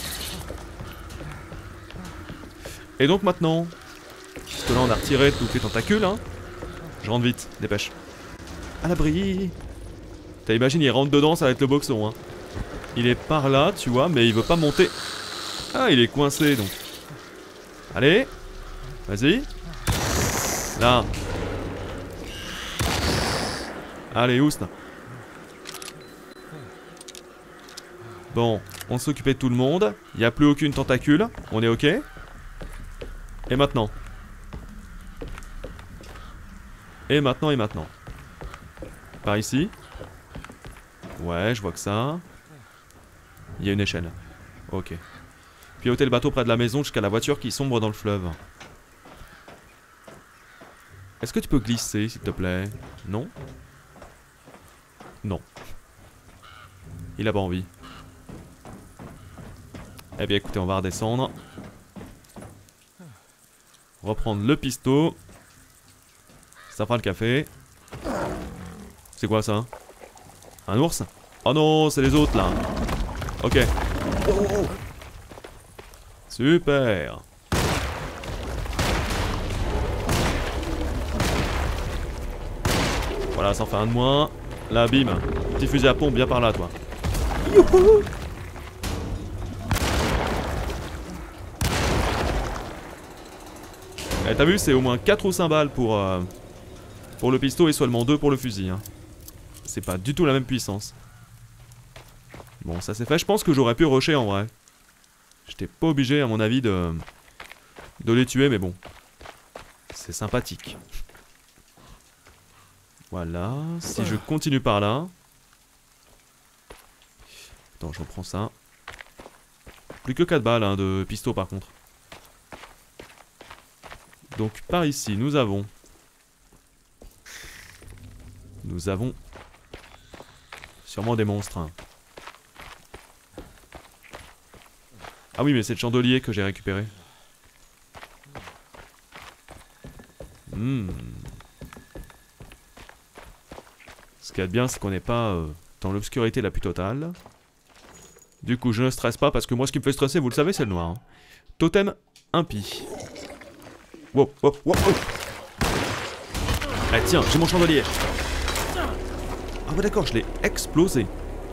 Et donc maintenant, parce que là on a retiré tous les tentacules hein. Je rentre vite, dépêche. À l'abri. T'as imagine, il rentre dedans, ça va être le boxon hein. Il est par là, tu vois, mais il veut pas monter. Ah, il est coincé donc. Allez. Vas-y. Là. Allez, oust. Bon, on s'occupait de tout le monde. Il n'y a plus aucune tentacule. On est ok. Et maintenant. Et maintenant. Par ici. Ouais, je vois que ça. Il y a une échelle. Ok. Piloter le bateau près de la maison jusqu'à la voiture qui sombre dans le fleuve. Est-ce que tu peux glisser, s'il te plaît? Non? Non. Il a pas envie. Eh bien écoutez, on va redescendre. Reprendre le pisto. Ça fera le café. C'est quoi ça? Un ours? Oh non, c'est les autres là. Ok. Super. Voilà, ça en fait un de moins. Là, bim. Petit fusil à pompe bien par là, toi. Youhou. Eh, t'as vu, c'est au moins 4 ou 5 balles pour le pistolet et seulement 2 pour le fusil. Hein. C'est pas du tout la même puissance. Bon, ça c'est fait. Je pense que j'aurais pu rusher en vrai. J'étais pas obligé, à mon avis, de les tuer, mais bon. C'est sympathique. Voilà. Si je continue par là... Attends, je reprends ça. Plus que 4 balles hein, de pisto par contre. Donc par ici, nous avons... Sûrement des monstres. Hein. Ah oui, mais c'est le chandelier que j'ai récupéré. Ce qu'il y a de bien, c'est qu'on n'est pas dans l'obscurité la plus totale. Du coup, je ne stresse pas parce que moi, ce qui me fait stresser, vous le savez, c'est le noir. Hein. Totem impie. Wow, wow, wow, wow. Eh tiens, j'ai mon chandelier. Ah ouais d'accord, je l'ai explosé.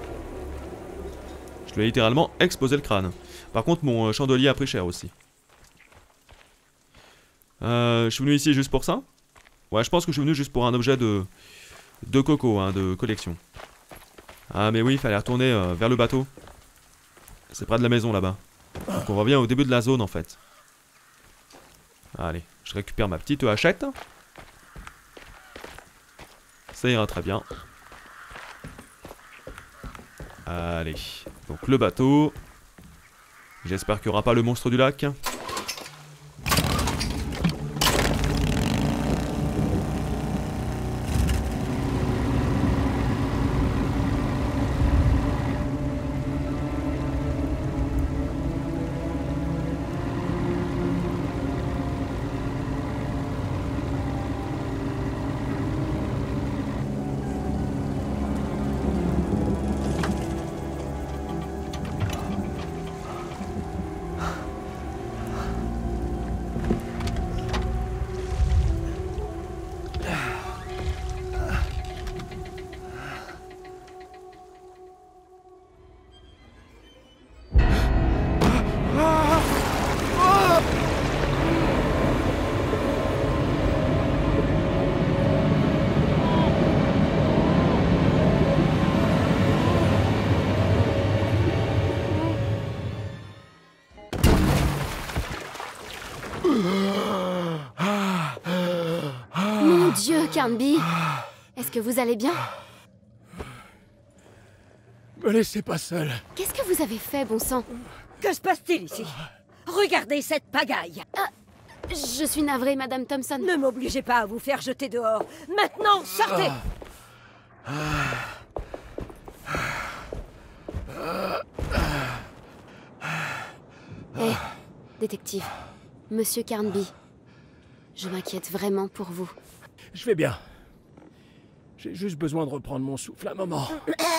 Je lui ai littéralement explosé le crâne. Par contre, mon chandelier a pris cher aussi. Je suis venu ici juste pour ça? Ouais, je pense que je suis venu juste pour un objet de coco, hein, de collection. Ah mais oui, il fallait retourner vers le bateau. C'est près de la maison là-bas. Donc on revient au début de la zone en fait. Allez, je récupère ma petite hachette. Ça ira très bien. Allez, donc le bateau. J'espère qu'il n'y aura pas le monstre du lac. Mon Dieu, Carnby! Est-ce que vous allez bien? Me laissez pas seul. Qu'est-ce que vous avez fait, bon sang? Que se passe-t-il ici? Regardez cette pagaille! Je suis navrée, Madame Thompson. Ne m'obligez pas à vous faire jeter dehors. Maintenant, sortez! Hé, détective. Monsieur Carnby. Je m'inquiète vraiment pour vous. Je vais bien. J'ai juste besoin de reprendre mon souffle un moment.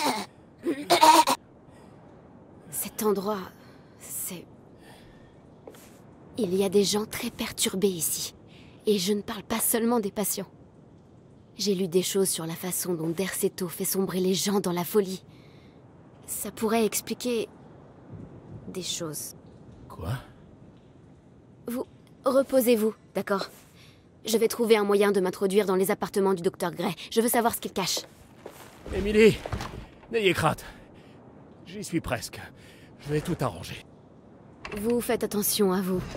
Cet endroit, c'est... Il y a des gens très perturbés ici. Et je ne parle pas seulement des patients. J'ai lu des choses sur la façon dont Derceto fait sombrer les gens dans la folie. Ça pourrait expliquer... des choses. Quoi? Vous... reposez-vous, d'accord? Je vais trouver un moyen de m'introduire dans les appartements du Dr. Gray. Je veux savoir ce qu'il cache. Emily, n'ayez crainte. J'y suis presque. Je vais tout arranger. Vous faites attention à vous.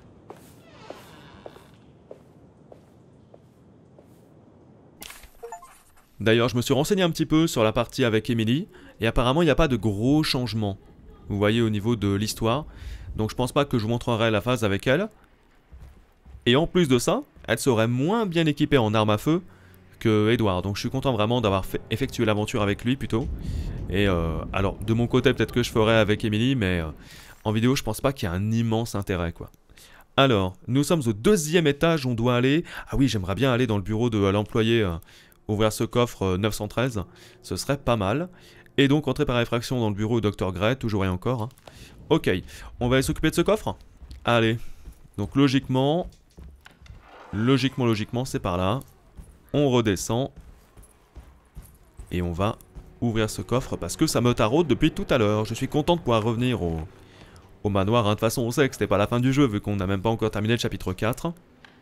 D'ailleurs, je me suis renseigné un petit peu sur la partie avec Emily, et apparemment il n'y a pas de gros changements. Vous voyez au niveau de l'histoire. Donc je pense pas que je vous montrerai la phase avec elle. Et en plus de ça, elle serait moins bien équipée en armes à feu que Edward. Donc je suis content vraiment d'avoir effectué l'aventure avec lui plutôt. Et alors de mon côté peut-être que je ferai avec Emily, mais en vidéo je pense pas qu'il y a un immense intérêt quoi. Alors, nous sommes au 2e étage, on doit aller... Ah oui, j'aimerais bien aller dans le bureau de l'employé, ouvrir ce coffre 913, ce serait pas mal. Et donc entrer par effraction dans le bureau du Dr. Gray, toujours et encore. Hein. Ok, on va aller s'occuper de ce coffre. Allez, donc logiquement, c'est par là. On redescend. Et on va ouvrir ce coffre parce que ça me taraude depuis tout à l'heure. Je suis content de pouvoir revenir au manoir. Hein. De toute façon, on sait que c'était pas la fin du jeu vu qu'on n'a même pas encore terminé le chapitre 4.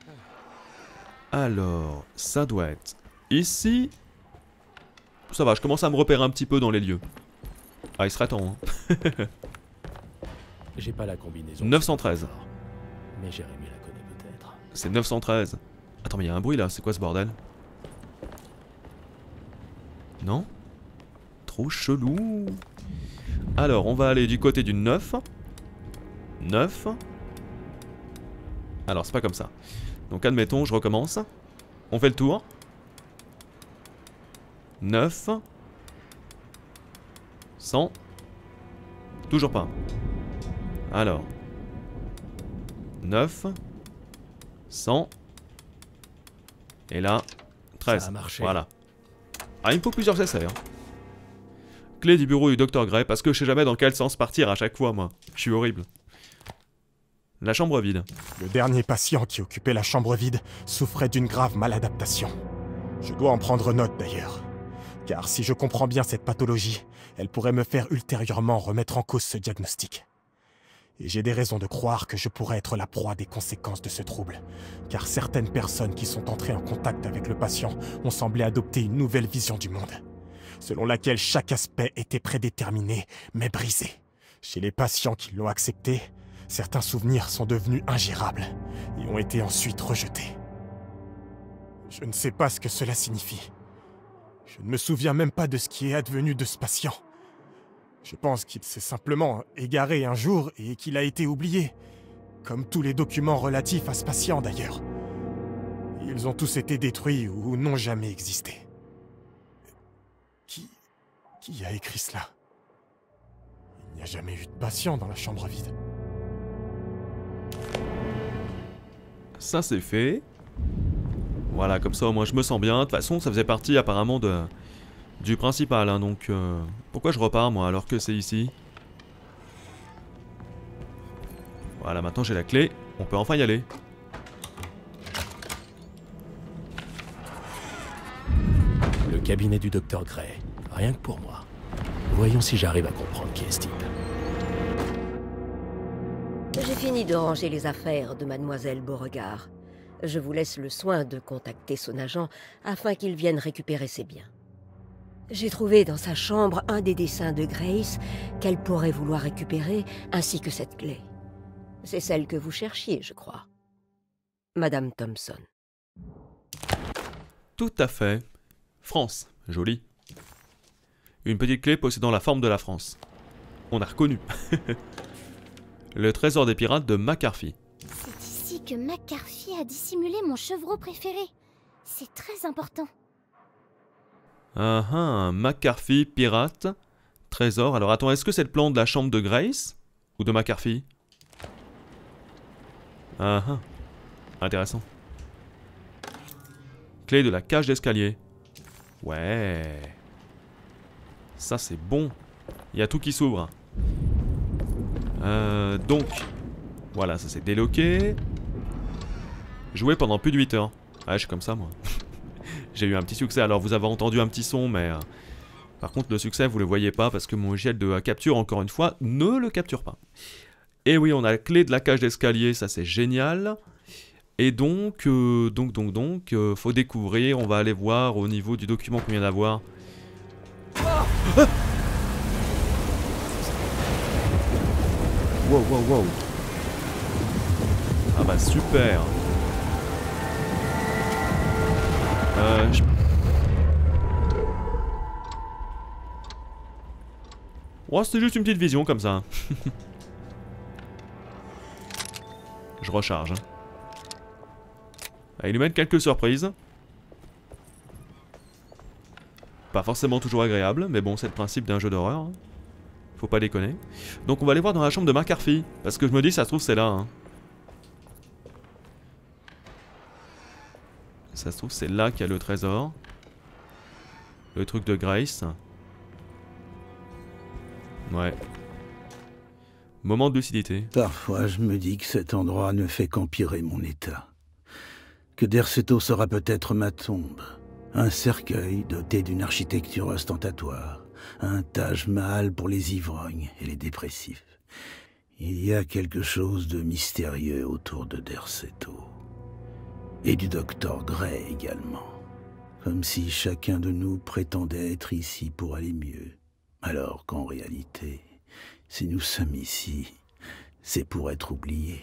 Alors, ça doit être ici. Ça va, je commence à me repérer un petit peu dans les lieux. Ah, il serait temps. Hein. J'ai pas la combinaison. 913. Mais Jérémy la connaît peut-être. C'est 913. Attends, mais il y a un bruit là, c'est quoi ce bordel? Non? Trop chelou. Alors, on va aller du côté du 9. 9. Alors, c'est pas comme ça. Donc, admettons, je recommence. On fait le tour. 9. 100. Toujours pas. Alors. 9. 100. Et là, 13. Ça a marché. Voilà. Ah, il me faut plusieurs essais. Hein. Clé du bureau du Dr Gray, parce que je sais jamais dans quel sens partir à chaque fois, moi. Je suis horrible. La chambre vide. Le dernier patient qui occupait la chambre vide souffrait d'une grave maladaptation. Je dois en prendre note d'ailleurs. Car si je comprends bien cette pathologie, elle pourrait me faire ultérieurement remettre en cause ce diagnostic. Et j'ai des raisons de croire que je pourrais être la proie des conséquences de ce trouble, car certaines personnes qui sont entrées en contact avec le patient ont semblé adopter une nouvelle vision du monde, selon laquelle chaque aspect était prédéterminé, mais brisé. Chez les patients qui l'ont accepté, certains souvenirs sont devenus ingérables et ont été ensuite rejetés. Je ne sais pas ce que cela signifie. Je ne me souviens même pas de ce qui est advenu de ce patient. Je pense qu'il s'est simplement égaré un jour et qu'il a été oublié. Comme tous les documents relatifs à ce patient d'ailleurs. Ils ont tous été détruits ou n'ont jamais existé. Qui a écrit cela? Il n'y a jamais eu de patient dans la chambre vide. Ça c'est fait. Voilà, comme ça au moins je me sens bien. De toute façon, ça faisait partie apparemment du principal, hein, donc pourquoi je repars moi alors que c'est ici? Voilà, maintenant j'ai la clé, on peut enfin y aller. Le cabinet du Dr Gray, rien que pour moi. Voyons si j'arrive à comprendre qui est ce type. J'ai fini de ranger les affaires de Mademoiselle Beauregard. Je vous laisse le soin de contacter son agent afin qu'il vienne récupérer ses biens. J'ai trouvé dans sa chambre un des dessins de Grace qu'elle pourrait vouloir récupérer, ainsi que cette clé. C'est celle que vous cherchiez, je crois. Madame Thompson. Tout à fait. France, joli. Une petite clé possédant la forme de la France. On a reconnu. Le trésor des pirates de McCarthy. C'est ici que McCarthy a dissimulé mon chevreau préféré. C'est très important. Ah ah, McCarthy, pirate, trésor. Alors attends, est-ce que c'est le plan de la chambre de Grace? Ou de McCarthy? Ah ah, intéressant. Clé de la cage d'escalier. Ouais. Ça c'est bon. Il y a tout qui s'ouvre. Donc, voilà, ça s'est déloqué. Joué pendant plus de 8 heures. Ouais, je suis comme ça moi. J'ai eu un petit succès, alors vous avez entendu un petit son, mais... par contre, le succès, vous le voyez pas, parce que mon gel de capture, encore une fois, ne le capture pas. Et oui, on a la clé de la cage d'escalier, ça c'est génial. Et donc, faut découvrir, on va aller voir au niveau du document qu'on vient d'avoir. Ah wow, wow, wow. Ah bah super. Oh, c'était juste une petite vision comme ça. Je recharge. Ah, ils nous mettent quelques surprises. Pas forcément toujours agréable, mais bon, c'est le principe d'un jeu d'horreur. Hein. Faut pas déconner. Donc on va aller voir dans la chambre de McCarthy. Parce que je me dis, ça se trouve, c'est là. Hein. Ça se trouve, c'est là qu'il y a le trésor. Le truc de Grace. Ouais. Moment de lucidité. Parfois, je me dis que cet endroit ne fait qu'empirer mon état. Que Derceto sera peut-être ma tombe. Un cercueil doté d'une architecture ostentatoire. Un Taj Mahal pour les ivrognes et les dépressifs. Il y a quelque chose de mystérieux autour de Derceto. Et du Dr Gray également. Comme si chacun de nous prétendait être ici pour aller mieux. Alors qu'en réalité, si nous sommes ici, c'est pour être oubliés.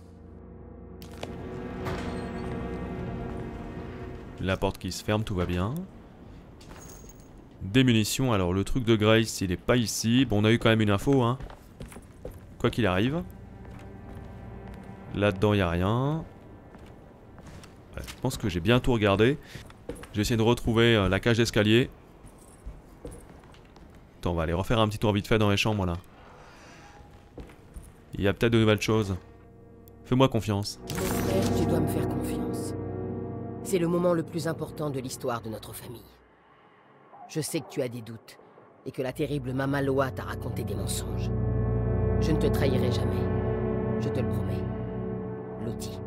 La porte qui se ferme, tout va bien. Des munitions, alors le truc de Grace, il est pas ici. Bon, on a eu quand même une info, hein. Quoi qu'il arrive. Là-dedans, il n'y a rien. Ouais, je pense que j'ai bien tout regardé. J'ai essayé de retrouver la cage d'escalier. Attends, on va aller refaire un petit tour vite fait dans les chambres, là. Il y a peut-être de nouvelles choses. Fais-moi confiance. Frère, tu dois me faire confiance. C'est le moment le plus important de l'histoire de notre famille. Je sais que tu as des doutes, et que la terrible Mama Loa t'a raconté des mensonges. Je ne te trahirai jamais. Je te le promets. Lottie.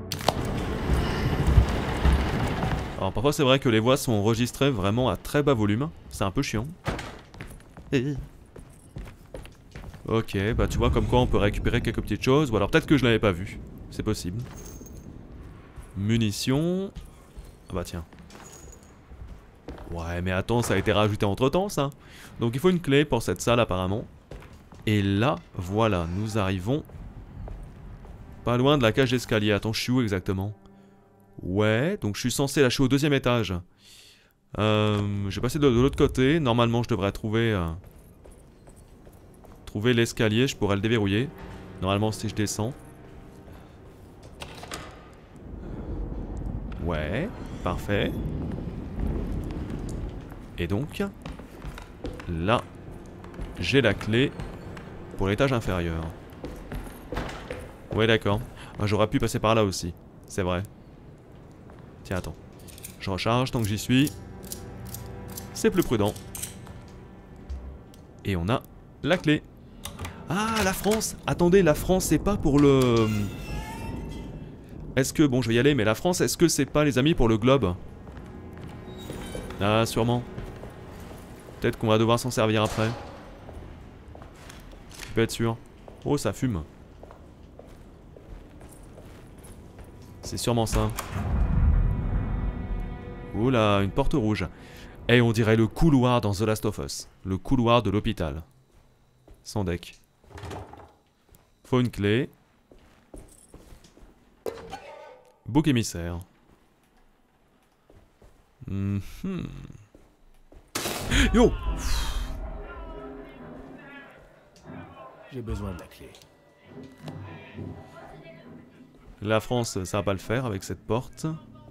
Alors parfois c'est vrai que les voix sont enregistrées vraiment à très bas volume. C'est un peu chiant. Ok, bah tu vois comme quoi on peut récupérer quelques petites choses. Ou alors peut-être que je l'avais pas vu. C'est possible. Munitions. Ah bah tiens. Ouais mais attends, ça a été rajouté entre temps ça. Donc il faut une clé pour cette salle apparemment. Et là, voilà, nous arrivons pas loin de la cage d'escalier. Attends, je suis où exactement? Ouais, donc je suis censé lâcher au 2e étage. Je vais passer de l'autre côté. Normalement je devrais trouver l'escalier, je pourrais le déverrouiller. Normalement si je descends. Ouais, parfait. Et donc, là, j'ai la clé pour l'étage inférieur. Ouais, d'accord. Ah, j'aurais pu passer par là aussi, c'est vrai. Tiens, attends. Je recharge tant que j'y suis. C'est plus prudent. Et on a la clé. Ah, la France! Attendez, la France, c'est pas pour le... Est-ce que... Bon, je vais y aller, mais la France, est-ce que c'est pas, les amis, pour le globe? Ah, sûrement. Peut-être qu'on va devoir s'en servir après. Je peux être sûr. Oh, ça fume. C'est sûrement ça. Oula, une porte rouge. Et on dirait le couloir dans The Last of Us. Le couloir de l'hôpital. Sans deck. Faut une clé. Bouc émissaire. Yo! J'ai besoin de la clé. La France, ça va pas le faire avec cette porte.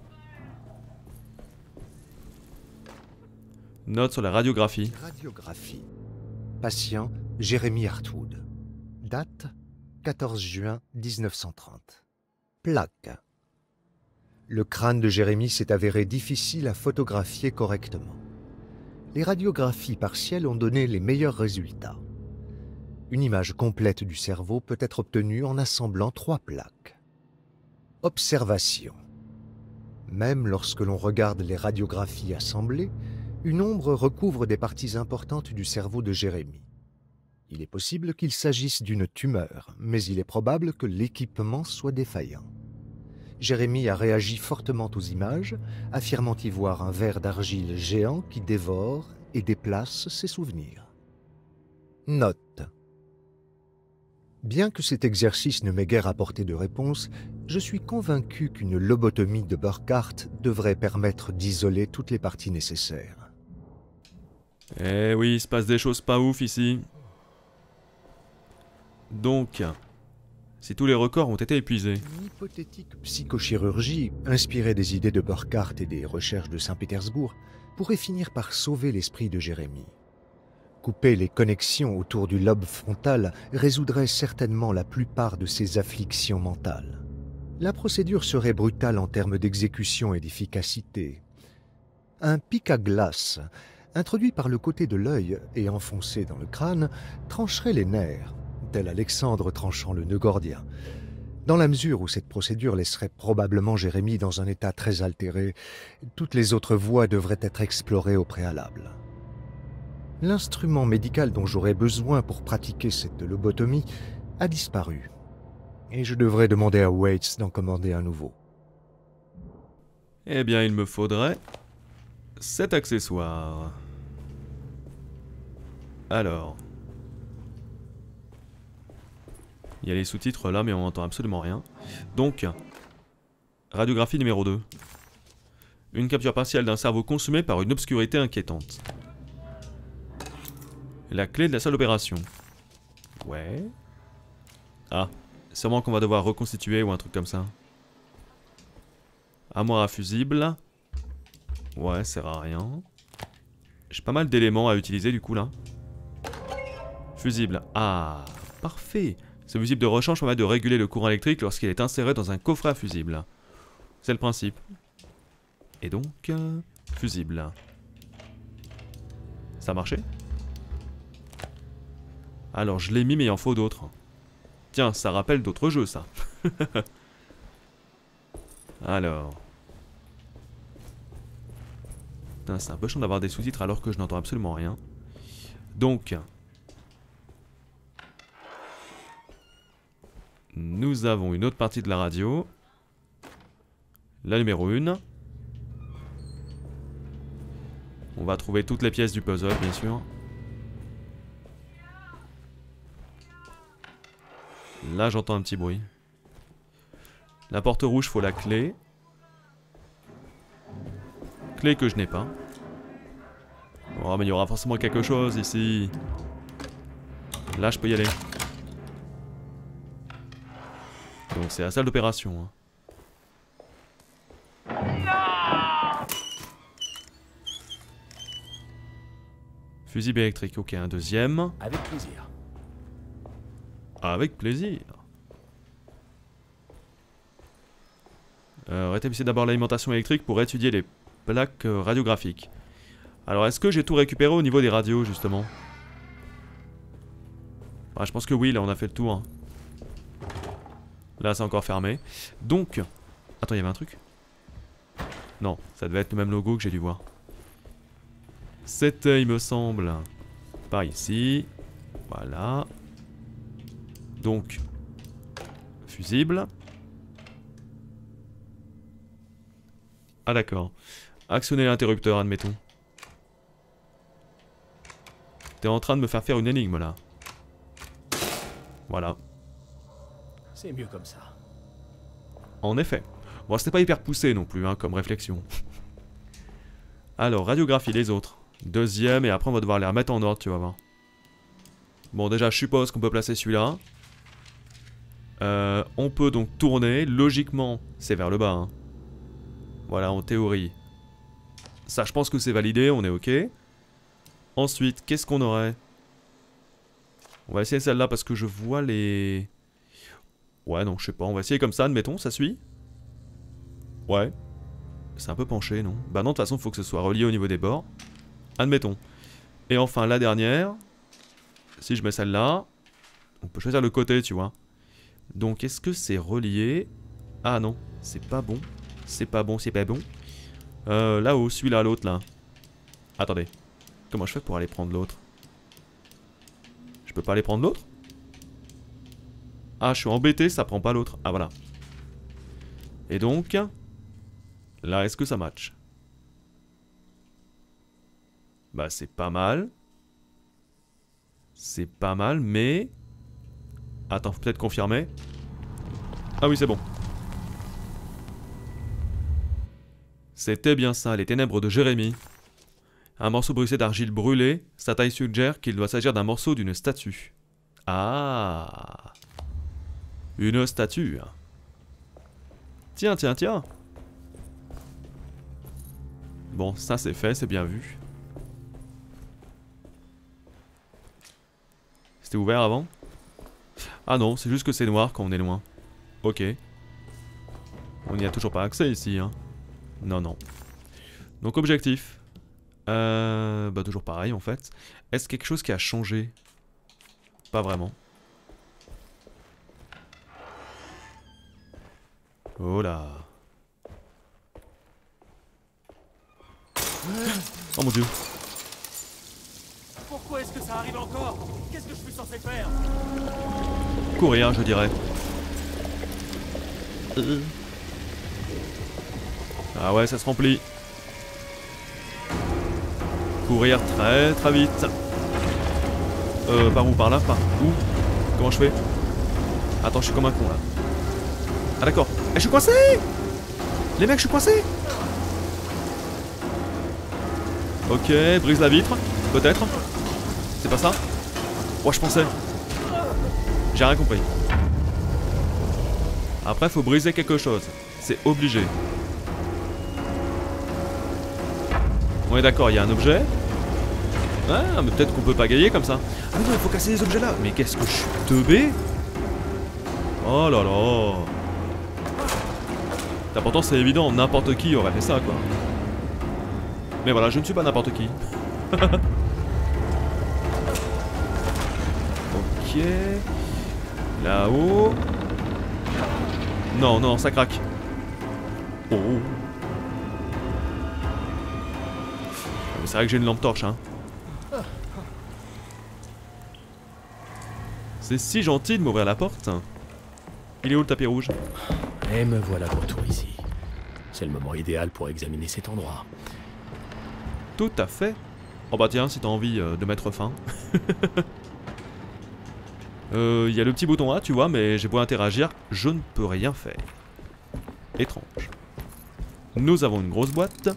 Note sur la radiographie. Radiographie. Patient Jeremy Hartwood. Date 14 juin 1930. Plaque. Le crâne de Jérémy s'est avéré difficile à photographier correctement. Les radiographies partielles ont donné les meilleurs résultats. Une image complète du cerveau peut être obtenue en assemblant 3 plaques. Observation. Même lorsque l'on regarde les radiographies assemblées, une ombre recouvre des parties importantes du cerveau de Jérémy. Il est possible qu'il s'agisse d'une tumeur, mais il est probable que l'équipement soit défaillant. Jérémy a réagi fortement aux images, affirmant y voir un ver d'argile géant qui dévore et déplace ses souvenirs. Note. Bien que cet exercice ne m'ait guère apporté de réponse, je suis convaincu qu'une lobotomie de Burkhardt devrait permettre d'isoler toutes les parties nécessaires. Eh oui, il se passe des choses pas ouf ici. Donc, si tous les records ont été épuisés. Une hypothétique psychochirurgie, inspirée des idées de Burkhardt et des recherches de Saint-Pétersbourg, pourrait finir par sauver l'esprit de Jérémy. Couper les connexions autour du lobe frontal résoudrait certainement la plupart de ses afflictions mentales. La procédure serait brutale en termes d'exécution et d'efficacité. Un pic à glace, introduit par le côté de l'œil et enfoncé dans le crâne, trancherait les nerfs, tel Alexandre tranchant le nœud gordien. Dans la mesure où cette procédure laisserait probablement Jérémy dans un état très altéré, toutes les autres voies devraient être explorées au préalable. L'instrument médical dont j'aurais besoin pour pratiquer cette lobotomie a disparu, et je devrais demander à Waits d'en commander un nouveau. Eh bien, il me faudrait cet accessoire. Alors. Il y a les sous-titres là, mais on n'entend absolument rien. Donc, radiographie numéro 2. Une capture partielle d'un cerveau consumé par une obscurité inquiétante. La clé de la salle d'opération. Ouais. Ah, sûrement qu'on va devoir reconstituer ou un truc comme ça. Armoire à fusible. Ouais, ça sert à rien. J'ai pas mal d'éléments à utiliser du coup là. Fusible. Ah, parfait. Ce fusible de rechange permet de réguler le courant électrique lorsqu'il est inséré dans un coffret à fusible. C'est le principe. Et donc, fusible. Ça a marché? Alors je l'ai mis mais il en faut d'autres. Tiens, ça rappelle d'autres jeux ça. Alors. Putain, c'est un peu chiant d'avoir des sous-titres alors que je n'entends absolument rien. Donc. Nous avons une autre partie de la radio. La numéro 1. On va trouver toutes les pièces du puzzle, bien sûr. Là, j'entends un petit bruit. La porte rouge, faut la clé. Clé que je n'ai pas. Oh, mais il y aura forcément quelque chose ici. Là, je peux y aller. Donc, c'est la salle d'opération. Hein. Fusible électrique, ok, un deuxième. Avec plaisir. Avec plaisir. Rétablissez d'abord l'alimentation électrique pour étudier les plaques radiographiques. Alors, est-ce que j'ai tout récupéré au niveau des radios, justement? Ah, je pense que oui, là, on a fait le tour. Hein. Là, c'est encore fermé. Donc... Attends, il y avait un truc? Non, ça devait être le même logo que j'ai dû voir. C'était, il me semble, par ici. Voilà. Donc, fusible. Ah d'accord. Actionner l'interrupteur, admettons. T'es en train de me faire faire une énigme là. Voilà. C'est mieux comme ça. En effet. Bon, c'était pas hyper poussé non plus, hein, comme réflexion. Alors, radiographie, les autres. Deuxième, et après on va devoir les remettre en ordre, tu vas voir. Bon, déjà, je suppose qu'on peut placer celui-là. On peut donc tourner. Logiquement, c'est vers le bas. Hein. Voilà, en théorie. Ça, je pense que c'est validé, on est ok. Ensuite, qu'est-ce qu'on aurait? On va essayer celle-là parce que je vois les... Ouais, non, je sais pas. On va essayer comme ça, admettons, ça suit? Ouais. C'est un peu penché, non? Bah non, de toute façon, il faut que ce soit relié au niveau des bords. Admettons. Et enfin, la dernière. Si je mets celle-là, on peut choisir le côté, tu vois. Donc, est-ce que c'est relié? Ah non, c'est pas bon. C'est pas bon, c'est pas bon. Là-haut, celui-là, l'autre, là. Attendez. Comment je fais pour aller prendre l'autre? Je peux pas aller prendre l'autre? Ah, je suis embêté, ça prend pas l'autre. Ah, voilà. Et donc... Là, est-ce que ça match? Bah, c'est pas mal. C'est pas mal, mais... Attends, faut peut-être confirmer. Ah oui, c'est bon. C'était bien ça, les ténèbres de Jérémie. Un morceau bruissé d'argile brûlée, sa taille suggère qu'il doit s'agir d'un morceau d'une statue. Ah. Une statue. Tiens, tiens, tiens. Bon, ça c'est fait, c'est bien vu. C'était ouvert avant? Ah non, c'est juste que c'est noir quand on est loin. Ok. On n'y a toujours pas accès ici, hein. Non, non. Donc objectif. Bah toujours pareil en fait. Est-ce quelque chose qui a changé? Pas vraiment. Oh là. Oh mon dieu. Pourquoi est-ce que ça arrive encore? Qu'est-ce que je suis censé faire? Courir, je dirais. Ah ouais, ça se remplit. Courir très très vite. Par où? Par là? Par où? Comment je fais? Attends, je suis comme un con là. Ah d'accord. Eh, je suis coincé! Les mecs, je suis coincé! Ok, brise la vitre. Peut-être. C'est pas ça? Oh, je pensais. J'ai rien compris. Après, faut briser quelque chose. C'est obligé. On est d'accord, il y a un objet. Ah, mais peut-être qu'on peut pas gagner comme ça. Ah mais non, il faut casser les objets là. Mais qu'est-ce que je suis teubé? Oh là là. Pourtant c'est évident, n'importe qui aurait fait ça quoi. Mais voilà, je ne suis pas n'importe qui. Ok. Là-haut. Non, non, ça craque. Oh. C'est vrai que j'ai une lampe torche, hein. C'est si gentil de m'ouvrir la porte. Il est où le tapis rouge? Et me voilà de retour ici. C'est le moment idéal pour examiner cet endroit. Tout à fait. Oh bah tiens, si t'as envie de mettre fin. Il y a le petit bouton A, tu vois, mais j'ai beau interagir, je ne peux rien faire. Étrange. Nous avons une grosse boîte.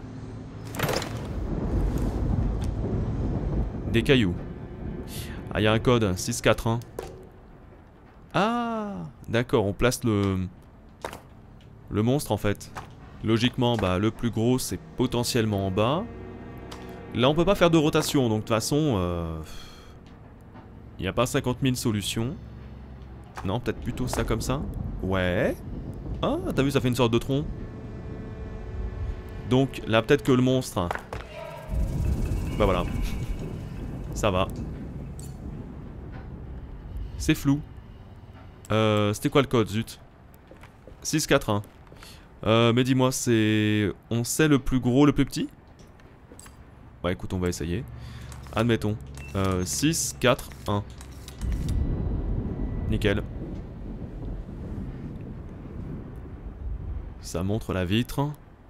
Des cailloux. Ah, il y a un code, 641. Ah, d'accord, on place le monstre en fait. Logiquement, bah, le plus gros c'est potentiellement en bas. Là on peut pas faire de rotation, donc de toute façon il n'y a pas 50 000 solutions. Non, peut-être plutôt ça comme ça. Ouais. Ah, t'as vu, ça fait une sorte de tronc. Donc là peut-être que le monstre... Bah voilà. Ça va. C'est flou. C'était quoi le code, zut? 641. Mais dis-moi, c'est... On sait le plus gros, le plus petit? Ouais, écoute, on va essayer. Admettons. 6, 4, 1. Nickel. Ça montre la vitre.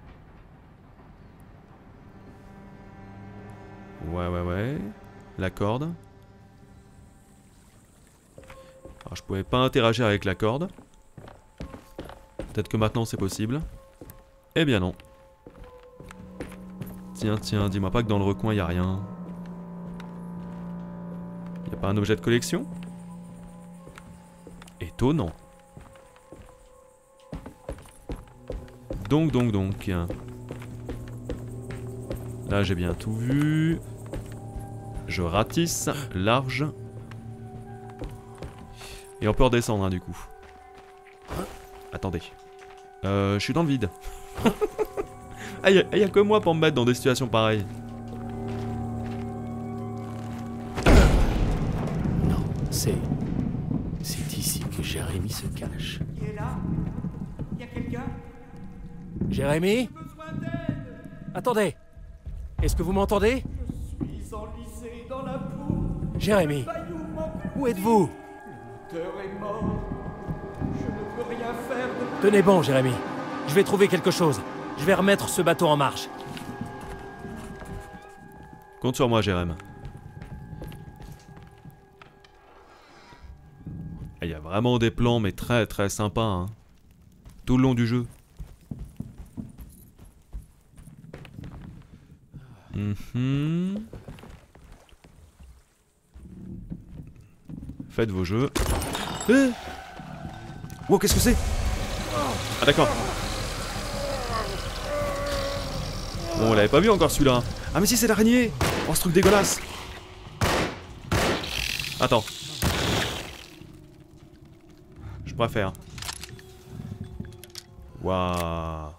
Ouais. La corde. Alors, je pouvais pas interagir avec la corde. Peut-être que maintenant c'est possible. Eh bien non. Tiens, dis-moi pas que dans le recoin y a rien. Y a pas un objet de collection? Étonnant. Donc. Là j'ai bien tout vu. Je ratisse large. Et on peut redescendre hein, du coup. Attendez. Je suis dans le vide. Ah, y a que moi pour me mettre dans des situations pareilles. Non, c'est ici que Jérémy se cache. Qui est là? Y a quelqu'un? Jérémy? Attendez. Est-ce que vous m'entendez? Je suis enlisé dans la boue. Jérémy, où êtes-vous? L'auteur est mort. Je ne peux rien faire de... Tenez bon, Jérémy. Je vais trouver quelque chose. Je vais remettre ce bateau en marche. Compte sur moi, Jérém. Il y a vraiment des plans, mais très très sympas, hein. Tout le long du jeu. Faites vos jeux. Wow, qu'est-ce que c'est? Ah d'accord. Bon, on l'avait pas vu encore celui-là. Ah mais si, c'est l'araignée. Oh, ce truc dégueulasse. Attends. Je préfère. Waouh.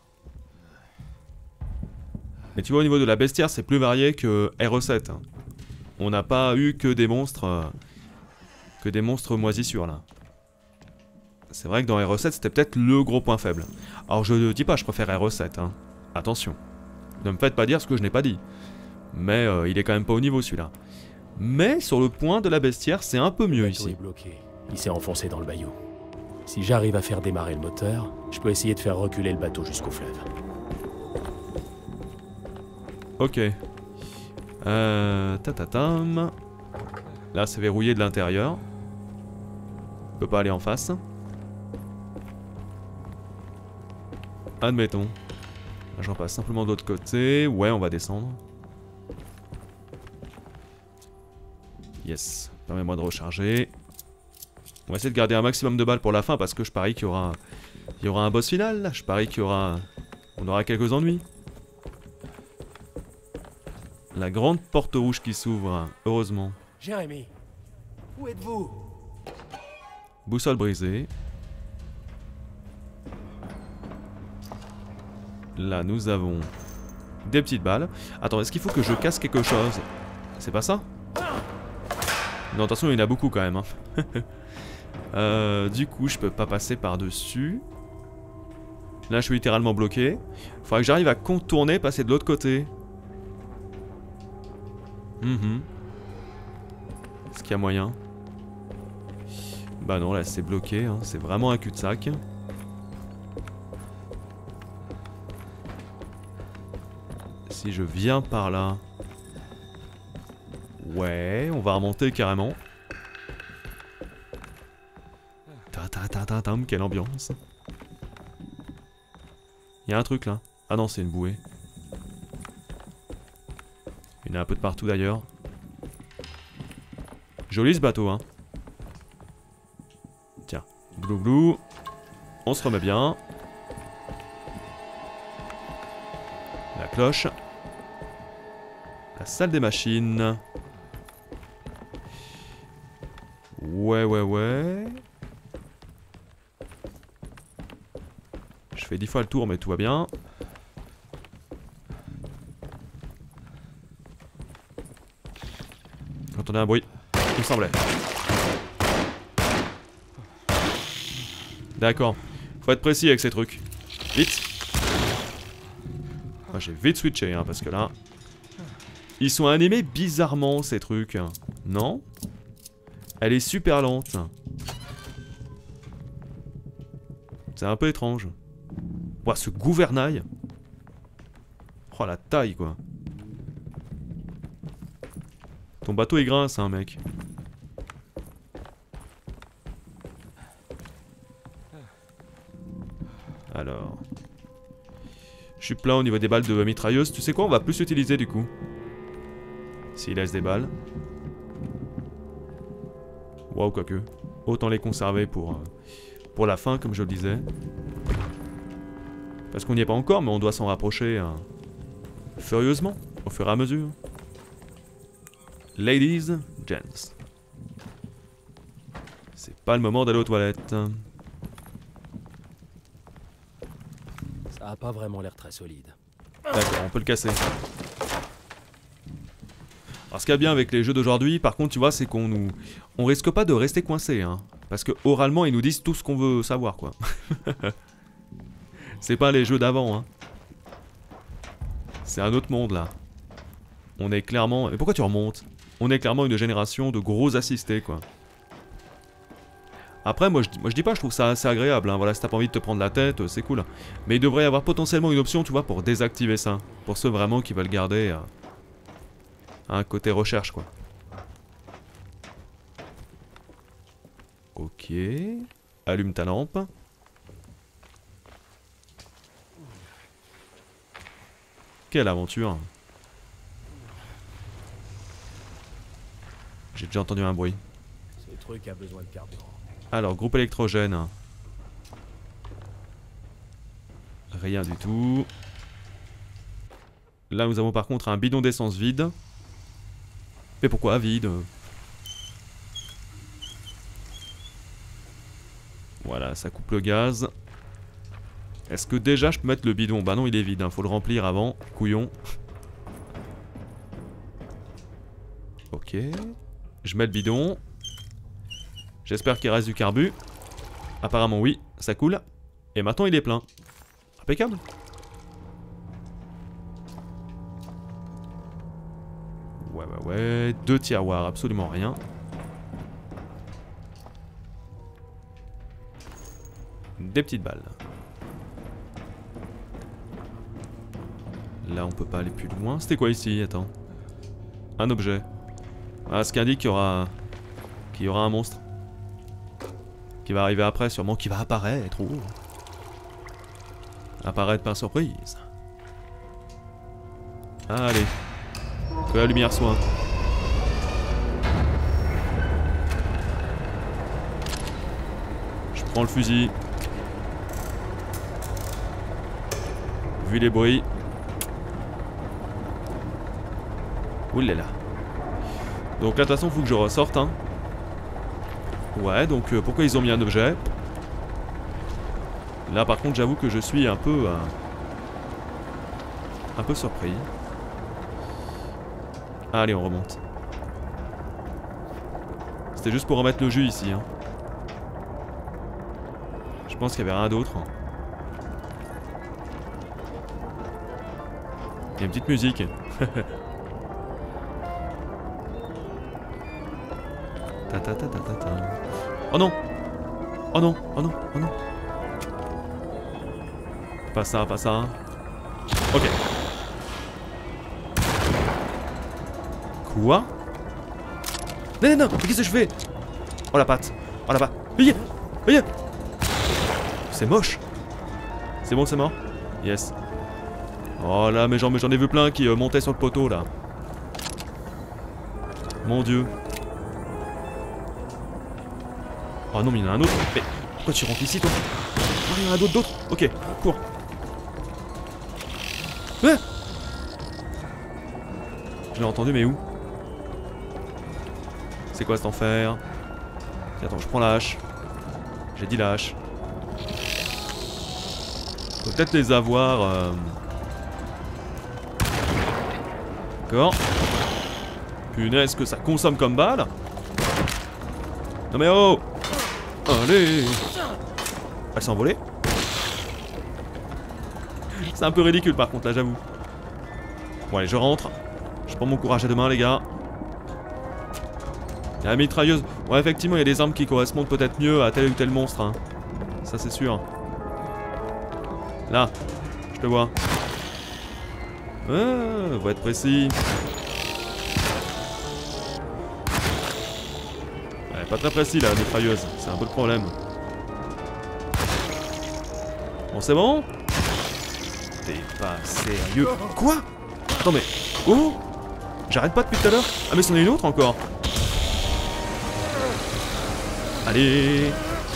Mais tu vois, au niveau de la bestiaire, c'est plus varié que RE7. Hein. On n'a pas eu que des monstres... moisissures, là. C'est vrai que dans RE7, c'était peut-être le gros point faible. Alors, je ne dis pas, je préfère RE7, hein. Attention. Ne me faites pas dire ce que je n'ai pas dit. Mais il est quand même pas au niveau, celui-là. Mais, sur le point de la bestiaire, c'est un peu mieux ici. Le bateau est bloqué. Il s'est enfoncé dans le bayou. Si j'arrive à faire démarrer le moteur, je peux essayer de faire reculer le bateau jusqu'au fleuve. Ok. Tatatam. Là, c'est verrouillé de l'intérieur. On peut pas aller en face. Admettons. Là, j'en passe simplement de l'autre côté. Ouais, on va descendre. Yes. Permets-moi de recharger. On va essayer de garder un maximum de balles pour la fin parce que je parie qu'il y aura un boss final. Là. Je parie on aura quelques ennuis. La grande porte rouge qui s'ouvre, heureusement. Jérémy, où êtes-vous? Boussole brisée. Là, nous avons des petites balles. Attends, est-ce qu'il faut que je casse quelque chose? C'est pas ça? Non, attention, il y en a beaucoup quand même. Hein. Du coup, je peux pas passer par-dessus. Là, je suis littéralement bloqué. Faudrait que j'arrive à contourner, passer de l'autre côté. Est-ce qu'il y a moyen? Bah non, là, c'est bloqué. Hein. C'est vraiment un cul-de-sac. Si je viens par là... Ouais, on va remonter carrément. Ta-ta-ta-ta-tam, quelle ambiance. Il y a un truc là. Ah non, c'est une bouée. Il y en a un peu de partout d'ailleurs. Joli ce bateau, hein. Tiens, glou glou. On se remet bien. La cloche. La salle des machines. Ouais. Je fais 10 fois le tour, mais tout va bien. J'entendais un bruit, il me semblait. D'accord. Faut être précis avec ces trucs. Vite. Moi, j'ai vite switché, hein, parce que là... Ils sont animés bizarrement, ces trucs. Non? Elle est super lente. C'est un peu étrange. Ouah, ce gouvernail. Oh, la taille, quoi. Ton bateau est grince, hein, mec. Alors... Je suis plein au niveau des balles de mitrailleuse. Tu sais quoi, on va plus l'utiliser, du coup. S'il laisse des balles. Waouh, quoique. Autant les conserver pour la fin, comme je le disais. Parce qu'on n'y est pas encore, mais on doit s'en rapprocher furieusement, au fur et à mesure. Ladies, gents. C'est pas le moment d'aller aux toilettes. Ça a pas vraiment l'air très solide. D'accord, on peut le casser. Alors ce qu'il y a bien avec les jeux d'aujourd'hui, par contre, tu vois, c'est qu'on risque pas de rester coincé, hein. Parce que oralement, ils nous disent tout ce qu'on veut savoir, quoi. C'est pas les jeux d'avant, hein. C'est un autre monde, là. On est clairement... Mais pourquoi tu remontes? On est clairement une génération de gros assistés, quoi. Après, moi je dis pas, je trouve ça assez agréable, hein. Voilà, si t'as pas envie de te prendre la tête, c'est cool. Mais il devrait y avoir potentiellement une option, tu vois, pour désactiver ça. Pour ceux vraiment qui veulent garder... un côté recherche, quoi. Ok. Allume ta lampe. Quelle aventure. J'ai déjà entendu un bruit. Ce truc a besoin de carburant. Alors, groupe électrogène. Rien du tout. Là, nous avons par contre un bidon d'essence vide. Mais pourquoi vide? Voilà, ça coupe le gaz. Est-ce que déjà je peux mettre le bidon? Bah non, il est vide, hein. Faut le remplir avant. Couillon. Ok. Je mets le bidon. J'espère qu'il reste du carbu. Apparemment oui, ça coule. Et maintenant il est plein. Impeccable. Ouais. 2 tiroirs, absolument rien. Des petites balles. Là, on peut pas aller plus loin. C'était quoi ici? Attends. Un objet. Ah, ce qui indique qu'il y aura qu'il y aura un monstre. Qui va arriver après, sûrement qui va apparaître. Oh. Apparaître par surprise. Allez. Que la lumière soit. Je prends le fusil. Vu les bruits. Oulala. Donc là de toute façon faut que je ressorte hein. Ouais donc pourquoi ils ont mis un objet? Là par contre j'avoue que je suis un peu surpris. Allez on remonte. C'était juste pour remettre le jus ici hein. Je pense qu'il y avait rien d'autre. Il y a une petite musique. Ta ta ta ta ta ta. Oh non! Oh non! Oh non! Oh non! Pas ça, pas ça. Ok. Quoi? Non, non, non! Qu'est-ce que je fais? Oh la patte! Oh la patte! Aïe! Aïe! C'est moche! C'est bon, c'est mort? Yes. Oh là, mais j'en ai vu plein qui montaient sur le poteau là. Mon dieu. Oh non mais il y en a un autre. Mais pourquoi tu rentres ici toi? Oh il y en a d'autres. Ok, cours. Ah je l'ai entendu mais où? C'est quoi cet enfer? Attends, je prends la hache. J'ai dit la hache. Faut peut-être les avoir... D'accord. Punaise que ça consomme comme balle. Non mais oh! Allez! Elle s'est envolée. C'est un peu ridicule par contre là j'avoue. Bon allez je rentre. Je prends mon courage à deux mains les gars. Il y a la mitrailleuse. Ouais effectivement il y a des armes qui correspondent peut-être mieux à tel ou tel monstre hein. Ça c'est sûr. Là, je te vois. Ah, faut être précis. Ouais, pas très précis là, la mitrailleuse. C'est un peu le problème. Bon, c'est bon? T'es pas sérieux. Quoi? Attends, mais... Oh! J'arrête pas depuis tout à l'heure. Ah, mais c'en est une autre encore. Allez!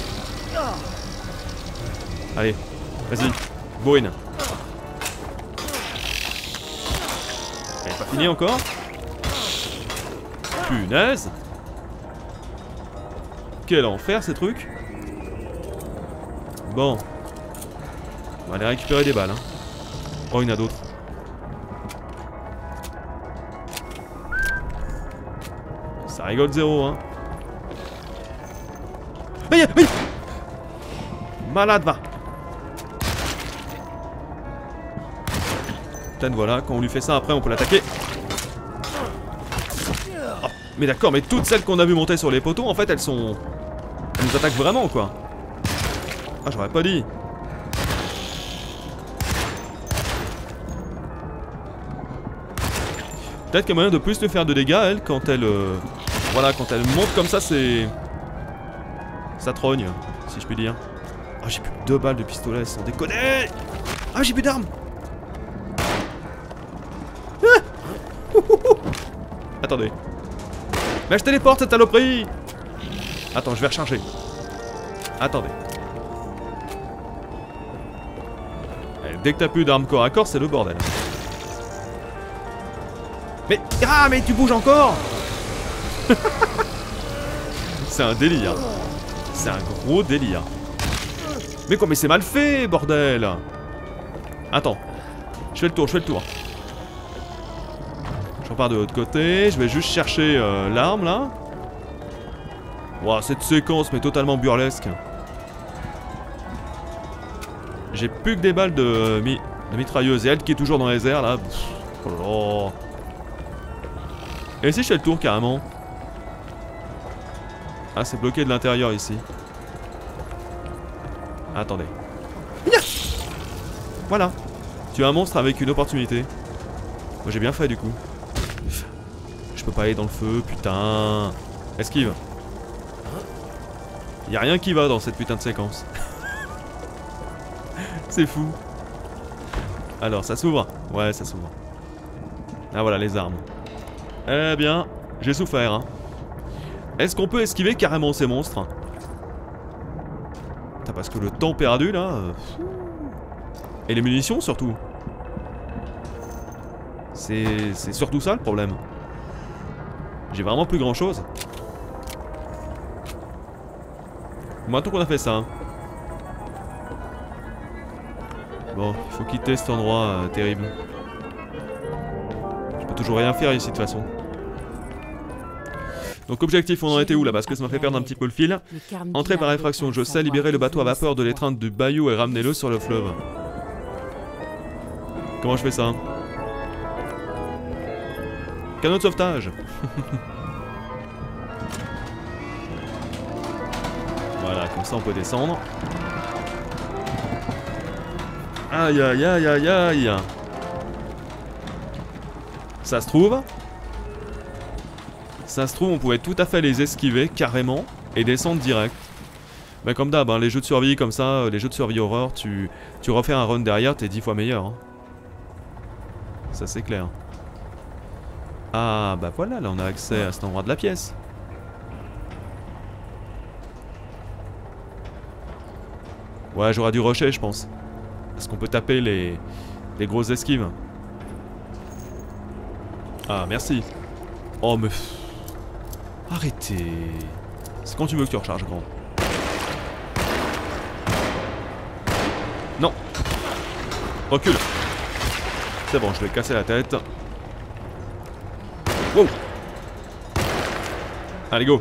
Allez, vas-y. Bourrine. Elle est pas finie encore? Punaise! Quel enfer ces trucs! Bon. On va aller récupérer des balles. Hein. Oh, il y en a d'autres. Ça rigole zéro, hein. Aïe, aïe! Malade, va! Peut-être voilà, quand on lui fait ça après, on peut l'attaquer. Oh, mais d'accord, mais toutes celles qu'on a vu monter sur les poteaux, en fait, elles sont... Elles nous attaquent vraiment, quoi. Ah, j'aurais pas dit. Peut-être qu'il y a moyen de plus lui faire de dégâts, elle, quand elle... Voilà, quand elle monte comme ça, c'est... Ça trogne, si je puis dire. Ah, j'ai plus que 2 balles de pistolet, sans déconner. Ah, j'ai plus d'armes. Ah attendez. Mais je téléporte cette saloperie. Attends, je vais recharger. Attendez. Allez, dès que t'as plus d'armes corps à corps, c'est le bordel. Mais... Ah, mais tu bouges encore. C'est un délire. C'est un gros délire. Mais quoi, mais c'est mal fait, bordel. Attends. Je fais le tour, je fais le tour. Je repars de l'autre côté. Je vais juste chercher l'arme, là. Wow, cette séquence, mais totalement burlesque. J'ai plus que des balles de mitrailleuse. Et elle qui est toujours dans les airs, là. Oh là là. Et si je fais le tour, carrément. Ah, c'est bloqué de l'intérieur, ici. Attendez. Voilà. Tu es un monstre avec une opportunité. Moi j'ai bien fait du coup. Je peux pas aller dans le feu, putain. Esquive. Y a rien qui va dans cette putain de séquence. C'est fou. Alors, ça s'ouvre. Ouais, ça s'ouvre. Ah voilà, les armes. Eh bien, j'ai souffert. Hein. Est-ce qu'on peut esquiver carrément ces monstres? Putain, parce que le temps perdu, là... Et les munitions, surtout. C'est surtout ça, le problème. J'ai vraiment plus grand-chose. Maintenant qu'on a fait ça... Hein. Bon, il faut quitter cet endroit terrible. Je peux toujours rien faire ici de toute façon. Donc objectif, on en était où là? Parce que ça m'a fait perdre un petit peu le fil. Entrée par effraction, je sais libérer le bateau à vapeur de l'étreinte du bayou et ramener-le sur le fleuve. Comment je fais ça? Canot de sauvetage. Voilà, comme ça on peut descendre. Aïe aïe aïe aïe aïe. Ça se trouve, on pouvait tout à fait les esquiver carrément et descendre direct. Mais comme d'hab, hein, les jeux de survie comme ça, les jeux de survie horreur, tu refais un run derrière, t'es 10 fois meilleur. Hein. Ça c'est clair. Ah bah voilà, là on a accès à cet endroit de la pièce. Ouais, j'aurais dû rusher je pense. Parce qu'on peut taper les grosses esquives. Ah, merci. Oh, mais... Arrêtez. C'est quand tu veux que tu recharges, grand. Non. Recule. C'est bon, je vais casser la tête. Wow. Allez, go.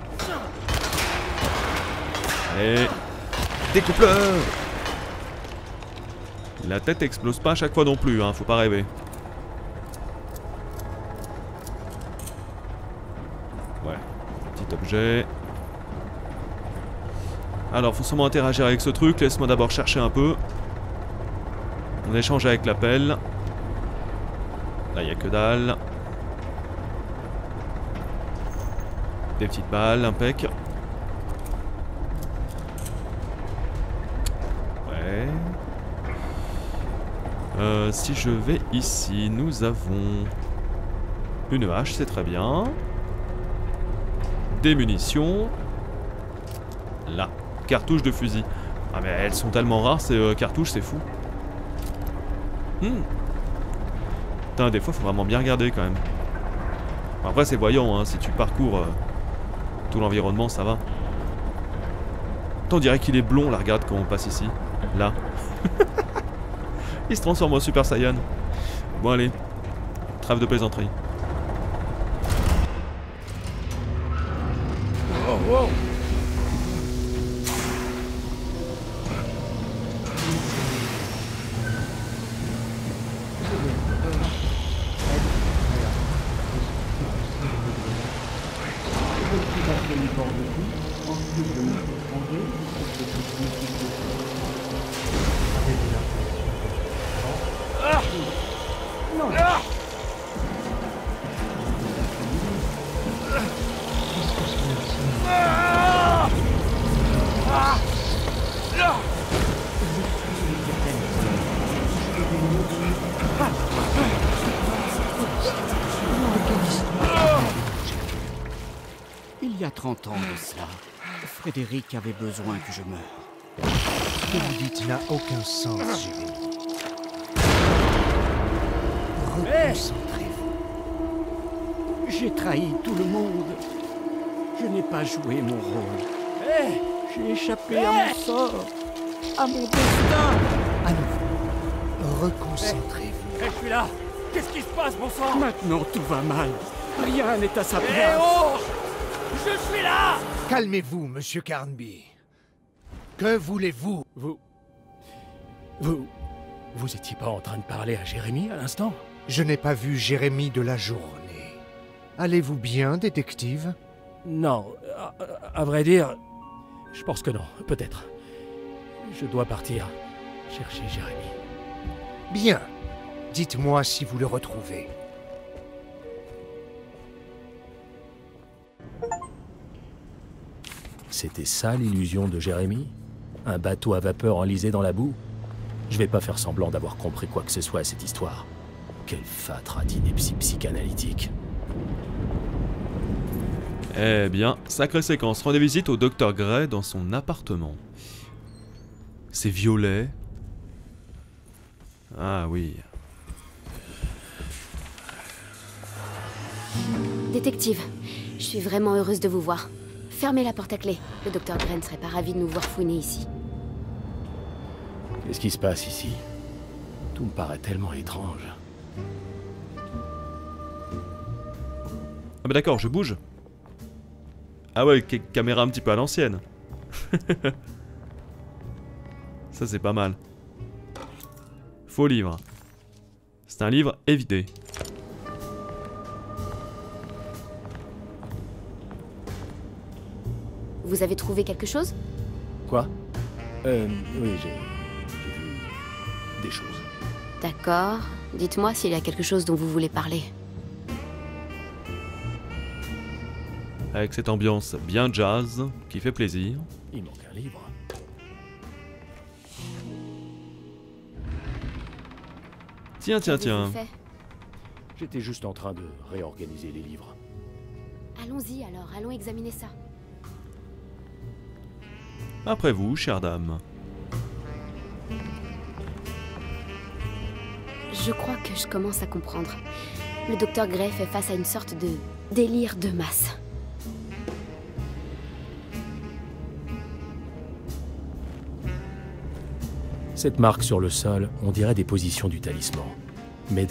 Allez. Découpleur. La tête explose pas à chaque fois non plus, hein, faut pas rêver. Ouais, petit objet. Alors, faut sûrement interagir avec ce truc, laisse-moi d'abord chercher un peu. On échange avec la pelle. Là, y a que dalle. Des petites balles, impec. Ouais. Si je vais ici, nous avons une hache, c'est très bien. Des munitions. Là, cartouches de fusil. Ah mais elles sont tellement rares ces cartouches, c'est fou. Putain, des fois faut vraiment bien regarder quand même. Bon, après c'est voyant, hein, si tu parcours tout l'environnement, ça va. On dirait qu'il est blond, là, regarde quand on passe ici. Là. Il se transforme en Super Saiyan. Bon allez, trêve de plaisanterie. Oh, oh. Il y a 30 ans de cela, Frédéric avait besoin que je meure. Ce que vous dites n'a aucun sens, Jérémie. Reconcentrez-vous. J'ai trahi tout le monde. Je n'ai pas joué mon rôle. J'ai échappé à mon sort, à mon destin. À nouveau, reconcentrez-vous. Je suis là. Qu'est-ce qui se passe, bon sang? Maintenant tout va mal. Rien n'est à sa place. Oh! Je suis là! Calmez-vous, monsieur Carnby. Que voulez-vous? Vous étiez pas en train de parler à Jérémie à l'instant? Je n'ai pas vu Jérémie de la journée. Allez-vous bien, détective? Non, à vrai dire, je pense que non, peut-être. Je dois partir chercher Jérémie. Bien. Dites-moi si vous le retrouvez. C'était ça l'illusion de Jérémie? Un bateau à vapeur enlisé dans la boue? Je vais pas faire semblant d'avoir compris quoi que ce soit à cette histoire. Quelle fatra d'ineptie psychanalytique. Eh bien, sacrée séquence. Rendez visite au Dr Gray dans son appartement. C'est violet. Ah oui. Détective, je suis vraiment heureuse de vous voir. Fermez la porte à clé. Le Dr Gray ne serait pas ravi de nous voir fouiner ici. Qu'est-ce qui se passe ici? Tout me paraît tellement étrange. Ah bah d'accord, je bouge. Ah ouais, caméra un petit peu à l'ancienne. Ça c'est pas mal. Faux livre. C'est un livre évidé. Vous avez trouvé quelque chose? Quoi? Oui, j'ai vu des choses. D'accord. Dites-moi s'il y a quelque chose dont vous voulez parler. Avec cette ambiance bien jazz, qui fait plaisir. Il manque un livre. Tiens. J'étais juste en train de réorganiser les livres. Allons-y alors, allons examiner ça. Après vous, chère dame. Je crois que je commence à comprendre. Le Dr Gray fait face à une sorte de délire de masse. Cette marque sur le sol, on dirait des positions du talisman. Mais...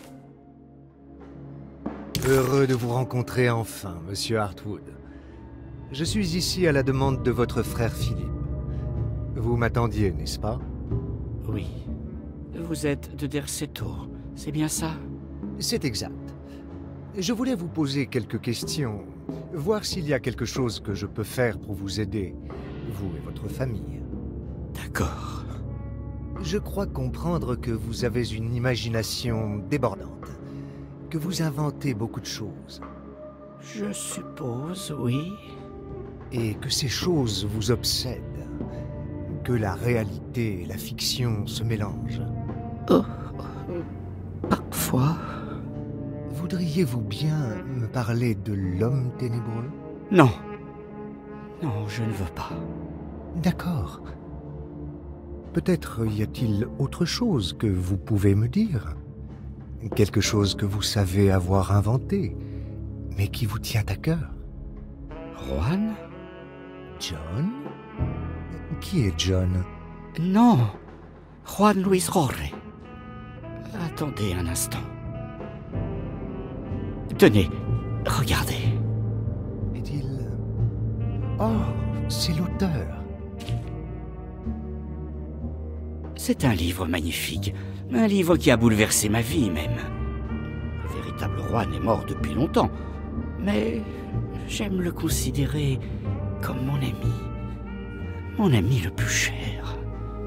Heureux de vous rencontrer enfin, monsieur Hartwood. Je suis ici à la demande de votre frère Philippe. Vous m'attendiez, n'est-ce pas? Oui. Vous êtes de Derceto, c'est bien ça? C'est exact. Je voulais vous poser quelques questions, voir s'il y a quelque chose que je peux faire pour vous aider, vous et votre famille. D'accord. Je crois comprendre que vous avez une imagination débordante, que vous inventez beaucoup de choses. Je suppose, oui. Et que ces choses vous obsèdent, que la réalité et la fiction se mélangent. Oh, parfois. Voudriez-vous bien me parler de l'homme ténébreux? Non. Non, je ne veux pas. D'accord. Peut-être y a-t-il autre chose que vous pouvez me dire? Quelque chose que vous savez avoir inventé, mais qui vous tient à cœur? Juan? John? Qui est John? Non. Juan Luis Jorge. Attendez un instant. Tenez, regardez. Est-il... Oh, c'est l'auteur. C'est un livre magnifique. Un livre qui a bouleversé ma vie même. Le véritable Juan est mort depuis longtemps. Mais j'aime le considérer comme mon ami. Mon ami le plus cher.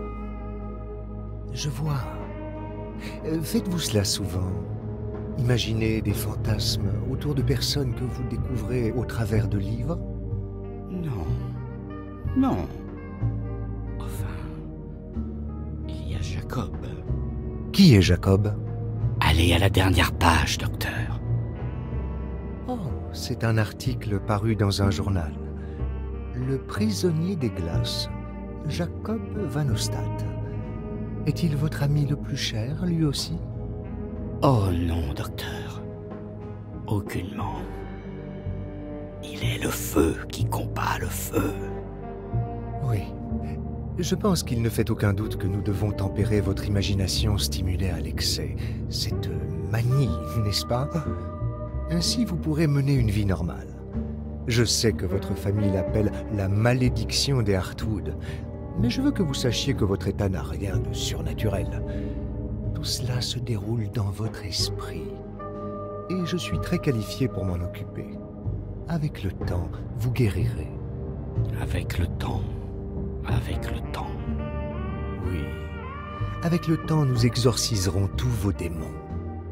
Je vois. Faites-vous cela souvent? Imaginez des fantasmes autour de personnes que vous découvrez au travers de livres? Non. Non. Enfin... il y a Jacob. Qui est Jacob? Allez à la dernière page, docteur. Oh, c'est un article paru dans un journal. Le prisonnier des glaces, Jacob Van Ostad. Est-il votre ami le plus cher, lui aussi? Oh non, docteur. Aucunement. Il est le feu qui combat le feu. Oui. Je pense qu'il ne fait aucun doute que nous devons tempérer votre imagination stimulée à l'excès. Cette manie, n'est-ce pas? Ainsi, vous pourrez mener une vie normale. Je sais que votre famille l'appelle la malédiction des Hartwood, mais je veux que vous sachiez que votre état n'a rien de surnaturel. Tout cela se déroule dans votre esprit. Et je suis très qualifié pour m'en occuper. Avec le temps, vous guérirez. Avec le temps. Avec le temps. Oui. Avec le temps, nous exorciserons tous vos démons.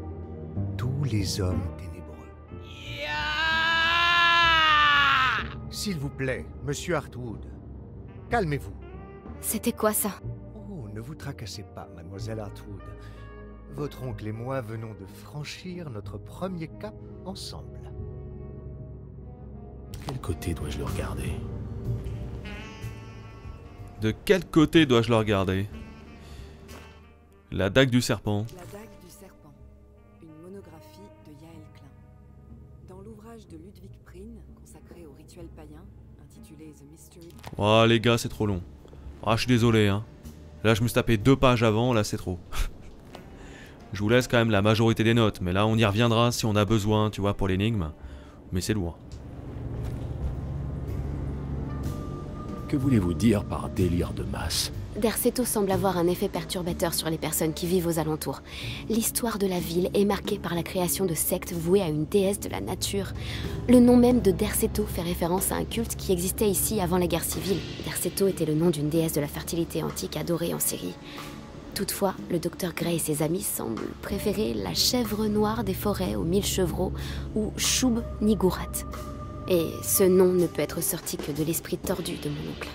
Tous les hommes ténébreux. S'il vous plaît, monsieur Hartwood, calmez-vous. C'était quoi ça? Oh, ne vous tracassez pas, mademoiselle Hartwood. Votre oncle et moi venons de franchir notre premier cap ensemble. Quel côté dois-je le regarder? De quel côté dois-je le regarder? La dague du serpent. La dague du serpent. Une monographie de Yael Klein. Dans l'ouvrage de Ludwig Prien, consacré au rituel païen, intitulé The Mystery... Oh les gars, c'est trop long. Ah, je suis désolé, hein. Là, je me suis tapé 2 pages avant, là, c'est trop. Je vous laisse quand même la majorité des notes, mais là, on y reviendra si on a besoin, tu vois, pour l'énigme. Mais c'est lourd. Que voulez-vous dire par délire de masse? Derceto semble avoir un effet perturbateur sur les personnes qui vivent aux alentours. L'histoire de la ville est marquée par la création de sectes vouées à une déesse de la nature. Le nom même de Derceto fait référence à un culte qui existait ici avant la guerre civile. Derceto était le nom d'une déesse de la fertilité antique adorée en Syrie. Toutefois, le docteur Gray et ses amis semblent préférer la chèvre noire des forêts aux 1000 chevreaux, ou Shub Nigurat. Et ce nom ne peut être sorti que de l'esprit tordu de mon oncle.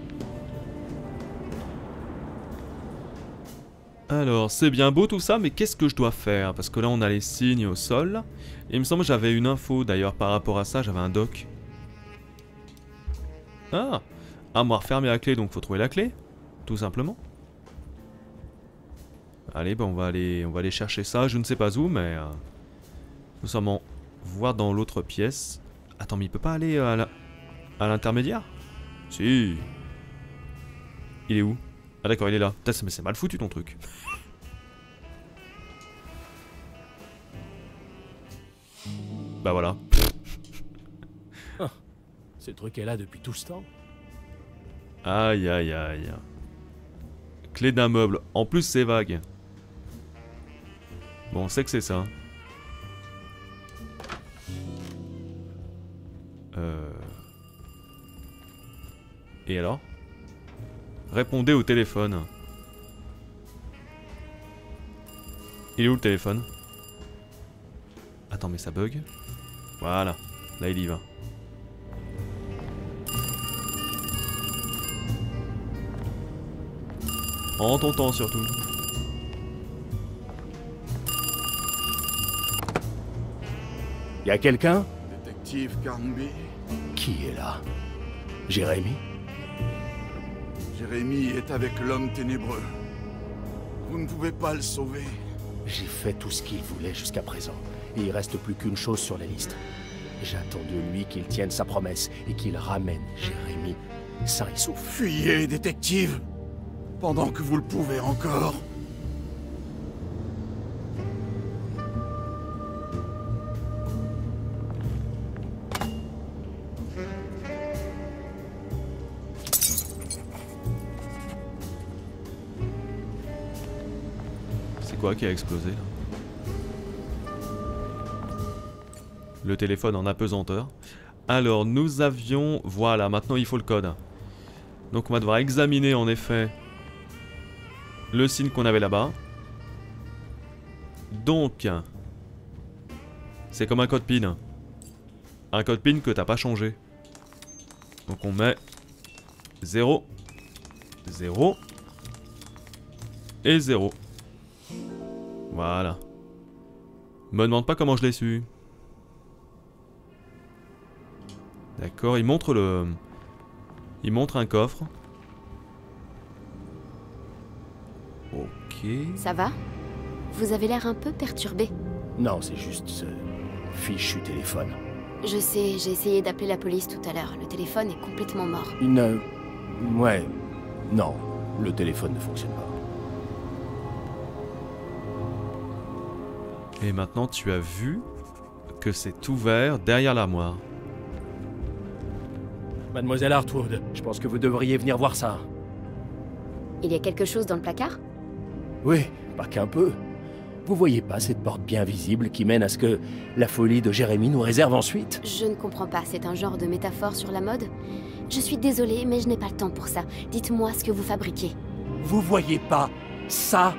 Alors, c'est bien beau tout ça, mais qu'est-ce que je dois faire? Parce que là, on a les signes au sol. Et il me semble que j'avais une info, d'ailleurs, par rapport à ça, j'avais un doc. Ah! Armoire fermée à clé, donc faut trouver la clé. Tout simplement. Allez, ben on va aller chercher ça, je ne sais pas où, mais... nous sommes en voir dans l'autre pièce. Attends, mais il peut pas aller à l'intermédiaire? Si. Il est où? Ah d'accord, il est là. Putain, mais c'est mal foutu ton truc. Bah voilà. Ah, ce truc est là depuis tout ce temps. Aïe aïe aïe. Clé d'un meuble. En plus c'est vague. Bon, on sait que c'est ça. Et alors? Répondez au téléphone. Il est où le téléphone? Attends, mais ça bug. Voilà, là il y va. En ton temps surtout. Y a quelqu'un? Détective Carnby. Qui est là? Jérémy? Jérémy est avec l'homme ténébreux. Vous ne pouvez pas le sauver. J'ai fait tout ce qu'il voulait jusqu'à présent. Et il reste plus qu'une chose sur la liste. J'attends de lui qu'il tienne sa promesse et qu'il ramène Jérémy sain et sauf. Fuyez, détective! Pendant que vous le pouvez encore. C'est quoi qui a explosé là? Le téléphone en apesanteur. Alors nous avions... Voilà, maintenant il faut le code. Donc on va devoir examiner en effet le signe qu'on avait là-bas. Donc c'est comme un code PIN. Un code PIN que t'as pas changé. Donc on met 0 0 et 0. Voilà. Me demande pas comment je l'ai su. D'accord, il montre le... Il montre un coffre. Ok. Ça va? Vous avez l'air un peu perturbé. Non, c'est juste ce fichu téléphone. Je sais, j'ai essayé d'appeler la police tout à l'heure. Le téléphone est complètement mort. Ouais. Non, le téléphone ne fonctionne pas. Et maintenant tu as vu que c'est ouvert derrière l'armoire. Mademoiselle Hartwood, je pense que vous devriez venir voir ça. Il y a quelque chose dans le placard? Oui, pas qu'un peu. Vous voyez pas cette porte bien visible qui mène à ce que la folie de Jérémy nous réserve ensuite? Je ne comprends pas, c'est un genre de métaphore sur la mode? Je suis désolée, mais je n'ai pas le temps pour ça. Dites-moi ce que vous fabriquez. Vous voyez pas ça?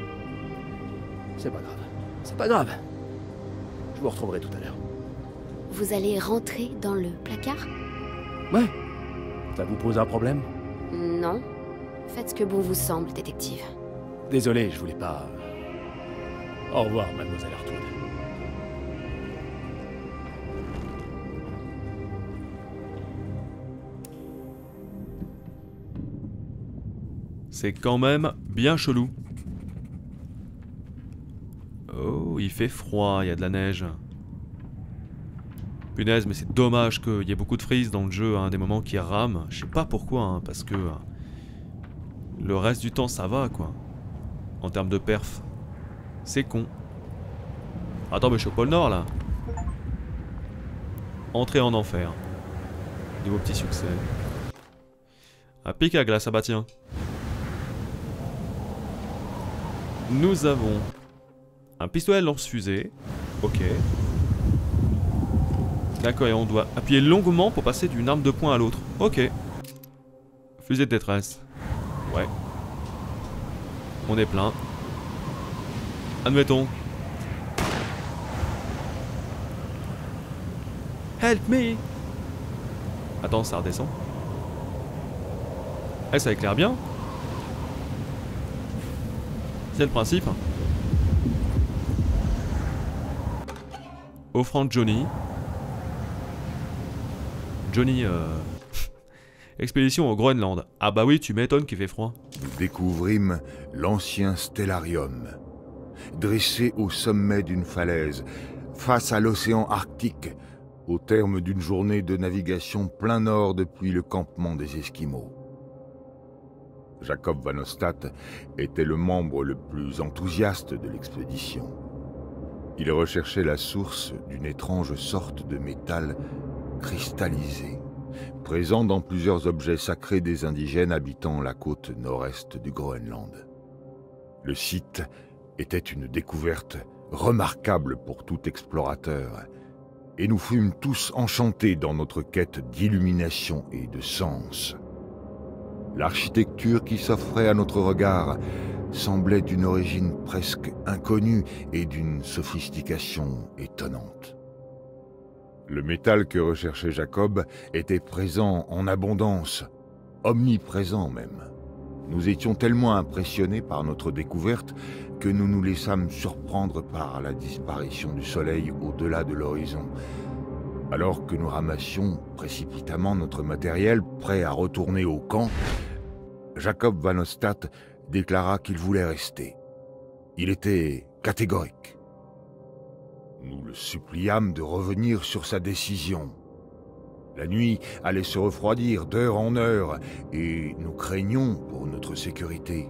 C'est pas grave. C'est pas grave. Je vous retrouverai tout à l'heure. Vous allez rentrer dans le placard? Ouais. Ça vous pose un problème? Non. Faites ce que bon vous semble, détective. Désolé, je voulais pas... Au revoir, mademoiselle Hartwood. C'est quand même bien chelou. Oh, il fait froid, il y a de la neige. Punaise, mais c'est dommage qu'il y ait beaucoup de frises dans le jeu, hein, des moments qui rament. Je sais pas pourquoi, hein, parce que le reste du temps ça va, quoi. En termes de perf. C'est con. Attends, mais je suis au pôle Nord, là. Entrée en enfer. Niveau petit succès. Un pic à glace, ah bah tiens. Nous avons un pistolet lance-fusée. Ok. D'accord, et on doit appuyer longuement pour passer d'une arme de poing à l'autre. Ok. Fusée de détresse. Ouais. On est plein. Admettons. Help me! Attends, ça redescend. Eh, ça éclaire bien. C'est le principe. Offrande Johnny. Johnny, expédition au Groenland. Ah bah oui, tu m'étonnes qu'il fait froid. Nous découvrîmes l'ancien stellarium. Dressé au sommet d'une falaise, face à l'océan Arctique, au terme d'une journée de navigation plein nord depuis le campement des Esquimaux. Jacob Van Ostad était le membre le plus enthousiaste de l'expédition. Il recherchait la source d'une étrange sorte de métal cristallisé, présent dans plusieurs objets sacrés des indigènes habitant la côte nord-est du Groenland. Le site était une découverte remarquable pour tout explorateur, et nous fûmes tous enchantés dans notre quête d'illumination et de sens. L'architecture qui s'offrait à notre regard semblait d'une origine presque inconnue et d'une sophistication étonnante. Le métal que recherchait Jacob était présent en abondance, omniprésent même. Nous étions tellement impressionnés par notre découverte que nous nous laissâmes surprendre par la disparition du soleil au-delà de l'horizon. Alors que nous ramassions précipitamment notre matériel, prêt à retourner au camp, Jacob Van Ostad déclara qu'il voulait rester. Il était catégorique. Nous le suppliâmes de revenir sur sa décision. La nuit allait se refroidir d'heure en heure, et nous craignions pour notre sécurité.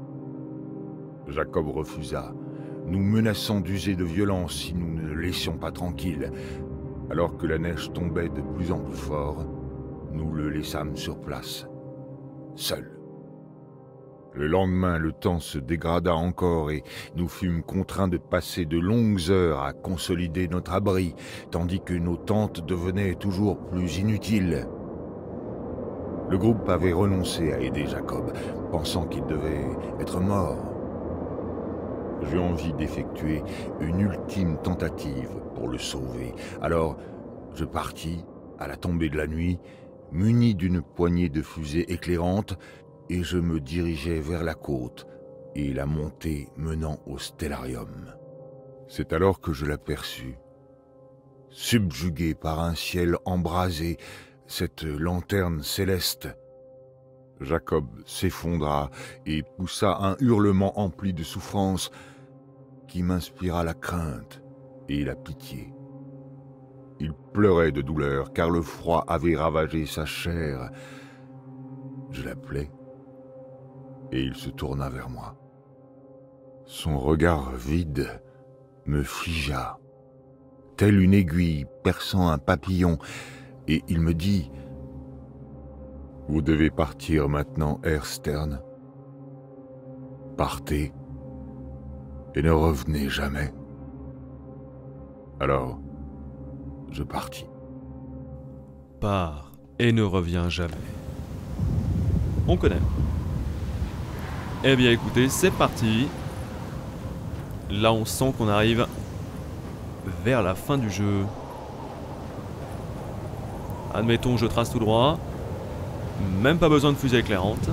Jacob refusa, nous menaçant d'user de violence si nous ne le laissions pas tranquille. Alors que la neige tombait de plus en plus fort, nous le laissâmes sur place, seul. Le lendemain, le temps se dégrada encore et nous fûmes contraints de passer de longues heures à consolider notre abri, tandis que nos tentes devenaient toujours plus inutiles. Le groupe avait renoncé à aider Jacob, pensant qu'il devait être mort. J'eus envie d'effectuer une ultime tentative pour le sauver. Alors, je partis, à la tombée de la nuit, muni d'une poignée de fusées éclairantes, et je me dirigeais vers la côte et la montée menant au stellarium. C'est alors que je l'aperçus. Subjugué par un ciel embrasé, cette lanterne céleste. Jacob s'effondra et poussa un hurlement empli de souffrance qui m'inspira la crainte et la pitié. Il pleurait de douleur car le froid avait ravagé sa chair. Je l'appelai et il se tourna vers moi. Son regard vide me figea, telle une aiguille perçant un papillon, et il me dit « Vous devez partir maintenant, Herr Stern. Partez et ne revenez jamais. » Alors, je partis. Pars et ne reviens jamais. On connaît. Eh bien écoutez, c'est parti. Là on sent qu'on arrive vers la fin du jeu. Admettons, je trace tout droit. Même pas besoin de fusée éclairante.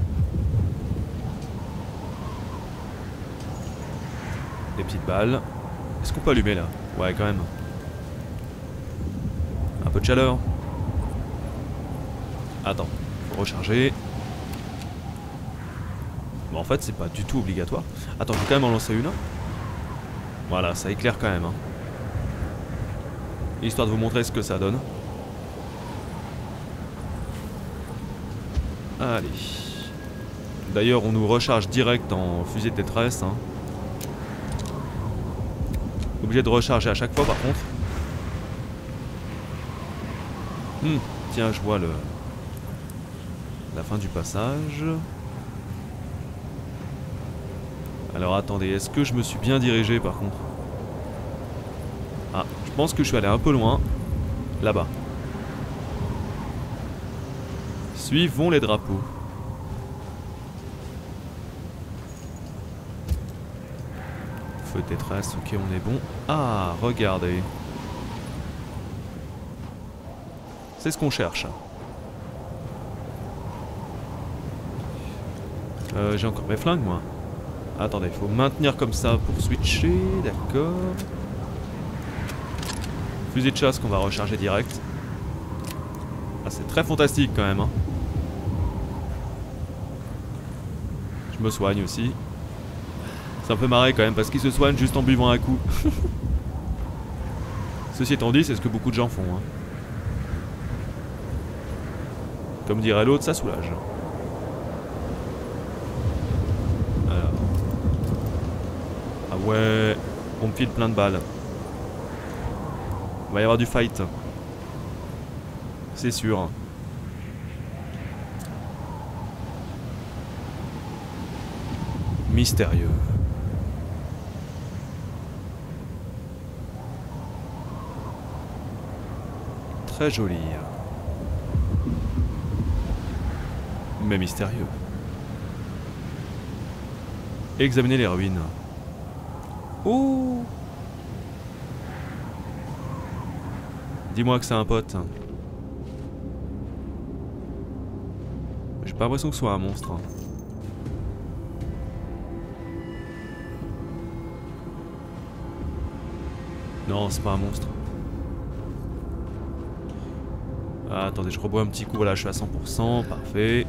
Des petites balles. Est-ce qu'on peut allumer là? Ouais, quand même. Un peu de chaleur. Attends, faut recharger. Bon, en fait, c'est pas du tout obligatoire. Attends, je vais quand même en lancer une. Voilà, ça éclaire quand même. Hein. Histoire de vous montrer ce que ça donne. Allez. D'ailleurs, on nous recharge direct en fusée de détresse. Hein. Obligé de recharger à chaque fois, par contre. Tiens, je vois la fin du passage. Alors attendez, est-ce que je me suis bien dirigé par contre? Ah, je pense que je suis allé un peu loin. Là-bas. Suivons les drapeaux. Feu de détresse, ok, on est bon. Ah, regardez. C'est ce qu'on cherche. J'ai encore mes flingues, moi. Attendez, il faut maintenir comme ça pour switcher, d'accord. Fusil de chasse qu'on va recharger direct. Ah, c'est très fantastique quand même. Hein. Je me soigne aussi. C'est un peu marré quand même parce qu'il se soigne juste en buvant un coup. Ceci étant dit, c'est ce que beaucoup de gens font. Hein. Comme dirait l'autre, ça soulage. Alors. Ah ouais, on me file plein de balles. Il va y avoir du fight. C'est sûr. Mystérieux. Très joli. Mais mystérieux. Examiner les ruines. Oh! Dis-moi que c'est un pote. J'ai pas l'impression que ce soit un monstre. Non, c'est pas un monstre. Ah, attendez, je rebois un petit coup. Voilà, je suis à 100%. Parfait.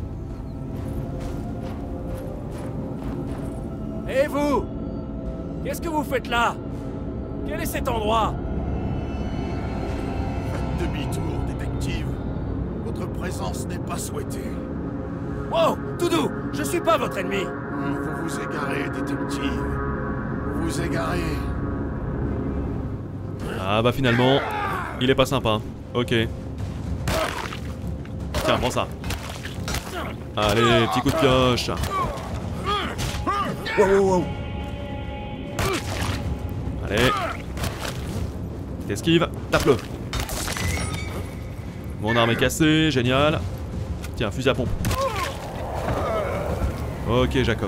Et vous? Qu'est-ce que vous faites là? Quel est cet endroit? Faites demi-tour, détective. Votre présence n'est pas souhaitée. Wow, Doudou, je suis pas votre ennemi. Vous vous égarez, détective. Vous vous égarez. Ah bah finalement, il est pas sympa. Ok. Tiens, prends ça. Allez, petit coup de pioche. Wow, wow, wow. Allez. T'esquives, tape-le. Mon arme est cassée, génial. Tiens, fusil à pompe. Ok, Jacob.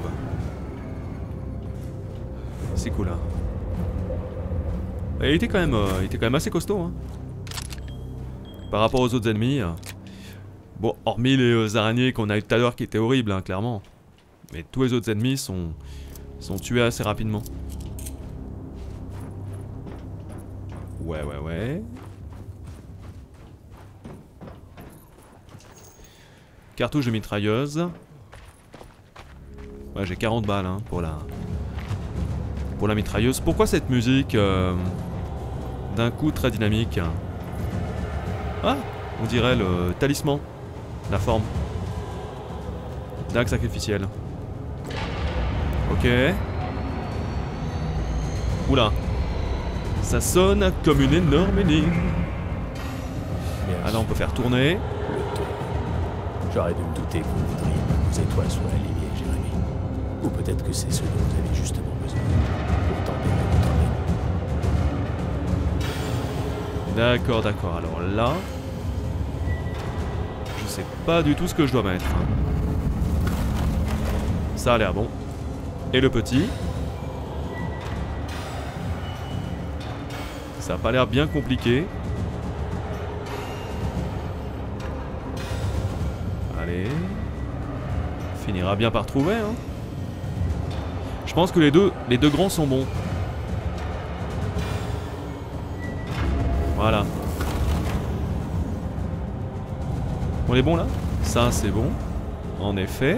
C'est cool, hein. Et il était quand même assez costaud, hein. Par rapport aux autres ennemis. Bon, hormis les araignées qu'on a eu tout à l'heure qui étaient horribles, hein, clairement. Mais tous les autres ennemis sont tués assez rapidement. Ouais. Cartouche de mitrailleuse. Ouais, j'ai 40 balles hein, pour la mitrailleuse. Pourquoi cette musique d'un coup très dynamique? Ah, on dirait le talisman. La forme. Dague sacrificielle. Ok. Oula. Ça sonne comme une énorme énigme. Alors on peut faire tourner. Le ton. J'aurais dû me douter que vous voudriez vos étoiles sur la lignée, Jérémy. Ou peut-être que c'est ce dont vous avez justement besoin. Pour tenter de D'accord. Alors là... je sais pas du tout ce que je dois mettre. Ça a l'air bon. Et le petit... ça a pas l'air bien compliqué. Allez. On finira bien par trouver, hein. Je pense que les deux grands sont bons. Voilà. On est bon là? Ça c'est bon. En effet.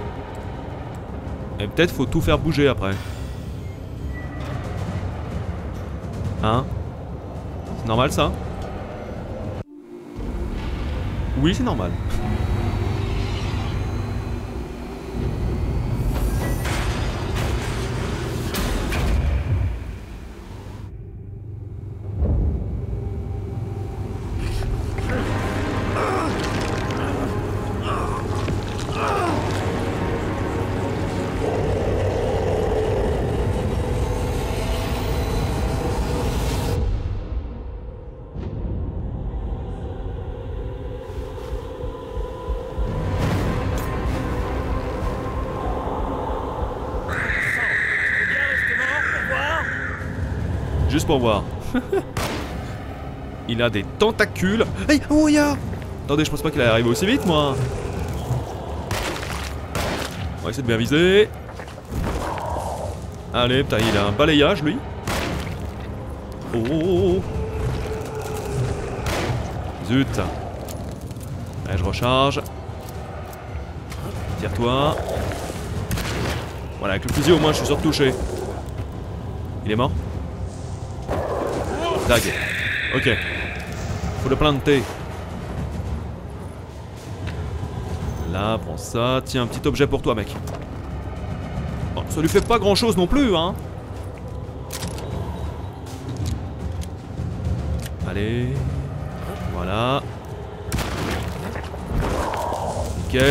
Et peut-être faut tout faire bouger après. Hein? C'est normal ça? Oui, c'est normal. Juste pour voir. Il a des tentacules. Hey, oh ya! Attendez, je pense pas qu'il allait arriver aussi vite, moi. On va essayer de bien viser. Allez, putain, il a un balayage, lui. Oh, oh, oh. Zut. Allez, je recharge. Tire-toi. Voilà, avec le fusil, au moins, je suis sûr de toucher. Il est mort? Dague. Ok. Faut le planter. Là, prends ça. Tiens, un petit objet pour toi, mec. Bon, ça lui fait pas grand chose non plus, hein. Allez. Voilà. Nickel.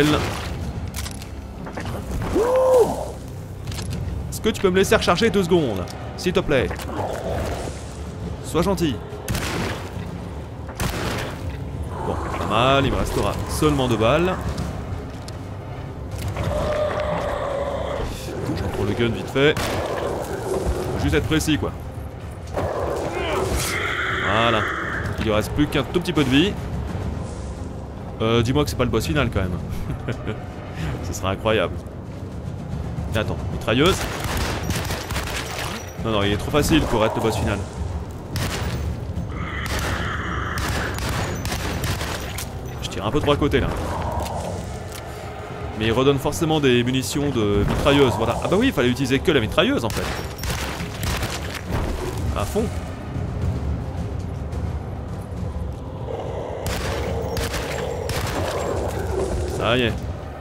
Est-ce que tu peux me laisser recharger 2 secondes, s'il te plaît? Sois gentil. Bon, pas mal, il me restera seulement 2 balles. Je reprends le gun vite fait. Faut juste être précis, quoi. Voilà. Il lui reste plus qu'un tout petit peu de vie. Dis-moi que c'est pas le boss final, quand même. Ce serait incroyable. Et attends, mitrailleuse. Non, non, il est trop facile pour être le boss final. Un peu trop à côté là. Mais il redonne forcément des munitions de mitrailleuse, voilà. Ah bah oui, il fallait utiliser que la mitrailleuse en fait. À fond. Ça y est.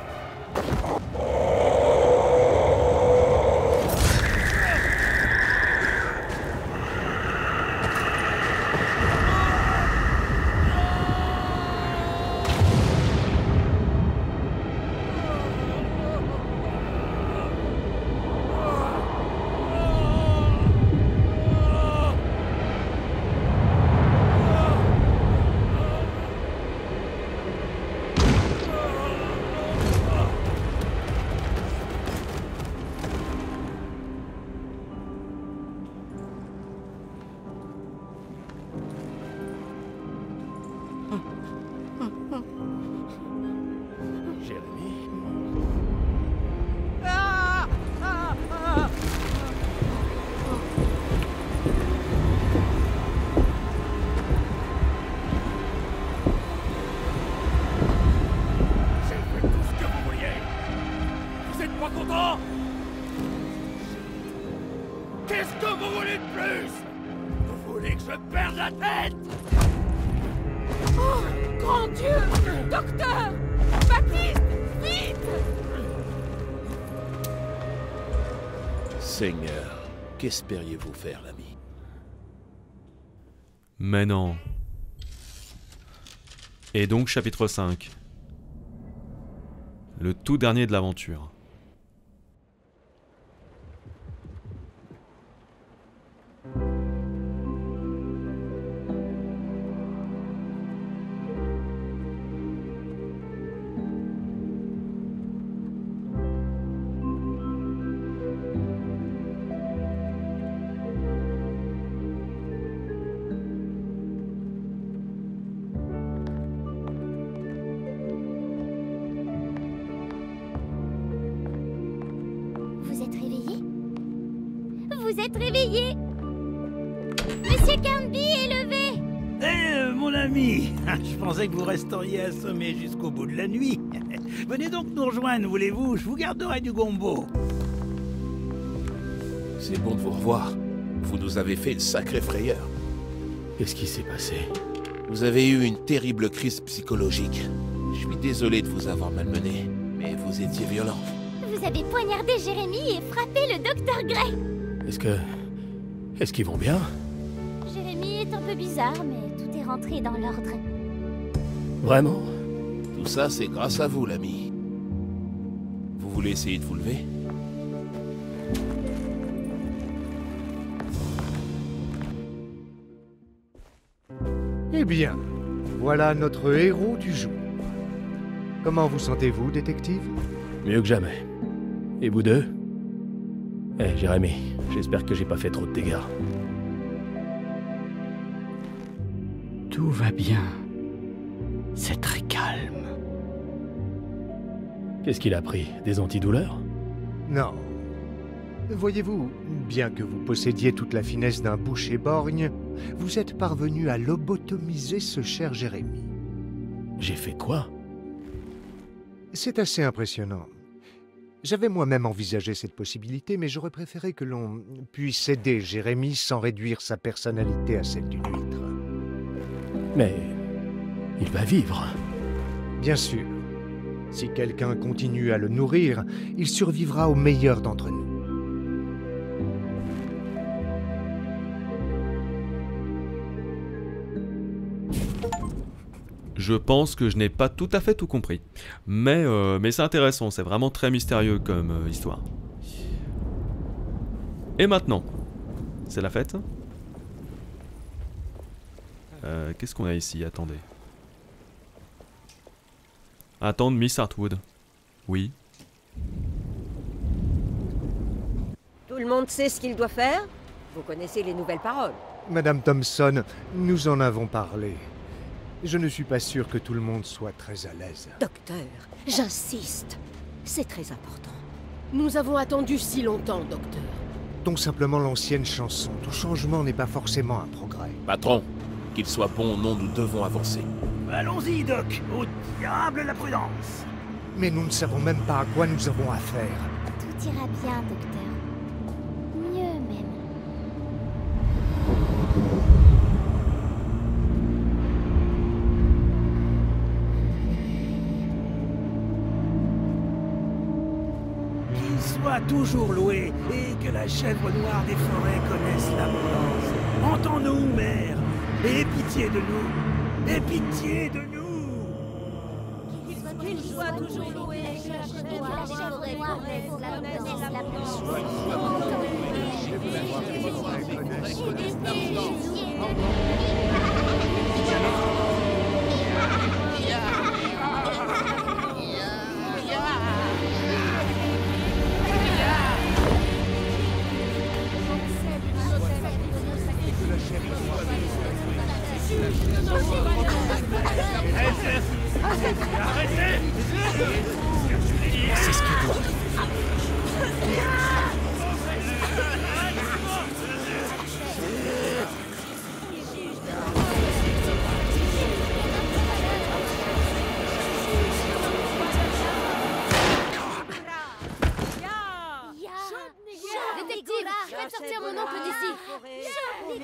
Qu'est-ce que vous voulez de plus? Vous voulez que je perde la tête? Oh, grand Dieu! Docteur! Baptiste! Vite! Seigneur, qu'espériez-vous faire, l'ami? Mais non. Et donc, chapitre 5. Le tout dernier de l'aventure. vous êtes réveillé. Monsieur Cairnby est levé. Mon ami, je pensais que vous resteriez assommé jusqu'au bout de la nuit. Venez donc nous rejoindre, voulez-vous? Je vous garderai du gombo. C'est bon de vous revoir. Vous nous avez fait une sacrée frayeur. Qu'est-ce qui s'est passé? Vous avez eu une terrible crise psychologique. Je suis désolé de vous avoir malmené, mais vous étiez violent. Vous avez poignardé Jérémy et frappé le docteur Gray. Est-ce qu'ils vont bien? Jérémy est un peu bizarre, mais tout est rentré dans l'ordre. Vraiment? Tout ça, c'est grâce à vous, l'ami. Vous voulez essayer de vous lever? Eh bien, voilà notre héros du jour. Comment vous sentez-vous, détective? Mieux que jamais. Et vous deux? Jérémy, j'espère que j'ai pas fait trop de dégâts. Tout va bien. C'est très calme. Qu'est-ce qu'il a pris? Des antidouleurs? Non. Voyez-vous, bien que vous possédiez toute la finesse d'un boucher borgne, vous êtes parvenu à lobotomiser ce cher Jérémy. J'ai fait quoi? C'est assez impressionnant. J'avais moi-même envisagé cette possibilité, mais j'aurais préféré que l'on puisse aider Jérémy sans réduire sa personnalité à celle d'une huître. Mais il va vivre. Bien sûr. Si quelqu'un continue à le nourrir, il survivra au meilleur d'entre nous. Je pense que je n'ai pas tout à fait tout compris. Mais c'est intéressant, c'est vraiment très mystérieux comme histoire. Et maintenant, c'est la fête. Qu'est-ce qu'on a ici? Attendez. Attendre Miss Hartwood. Oui. Tout le monde sait ce qu'il doit faire? Vous connaissez les nouvelles paroles. Madame Thompson, nous en avons parlé. Je ne suis pas sûr que tout le monde soit très à l'aise. Docteur, j'insiste. C'est très important. Nous avons attendu si longtemps, docteur. Donc simplement l'ancienne chanson. Tout changement n'est pas forcément un progrès. Patron, qu'il soit bon ou non, nous devons avancer. Allons-y, Doc. Au diable la prudence. Mais nous ne savons même pas à quoi nous avons affaire. Tout ira bien, docteur. Mieux même. Qu'il soit toujours loué et que la chèvre noire des forêts connaisse l'abondance. Entends-nous, mère. Aie pitié de nous. Aie pitié de nous. Qu'il soit toujours loué et que la chèvre noire connaisse l'abondance. Arrêtez! C'est ce qu'il doit. Détective, faites sortir mon oncle d'ici.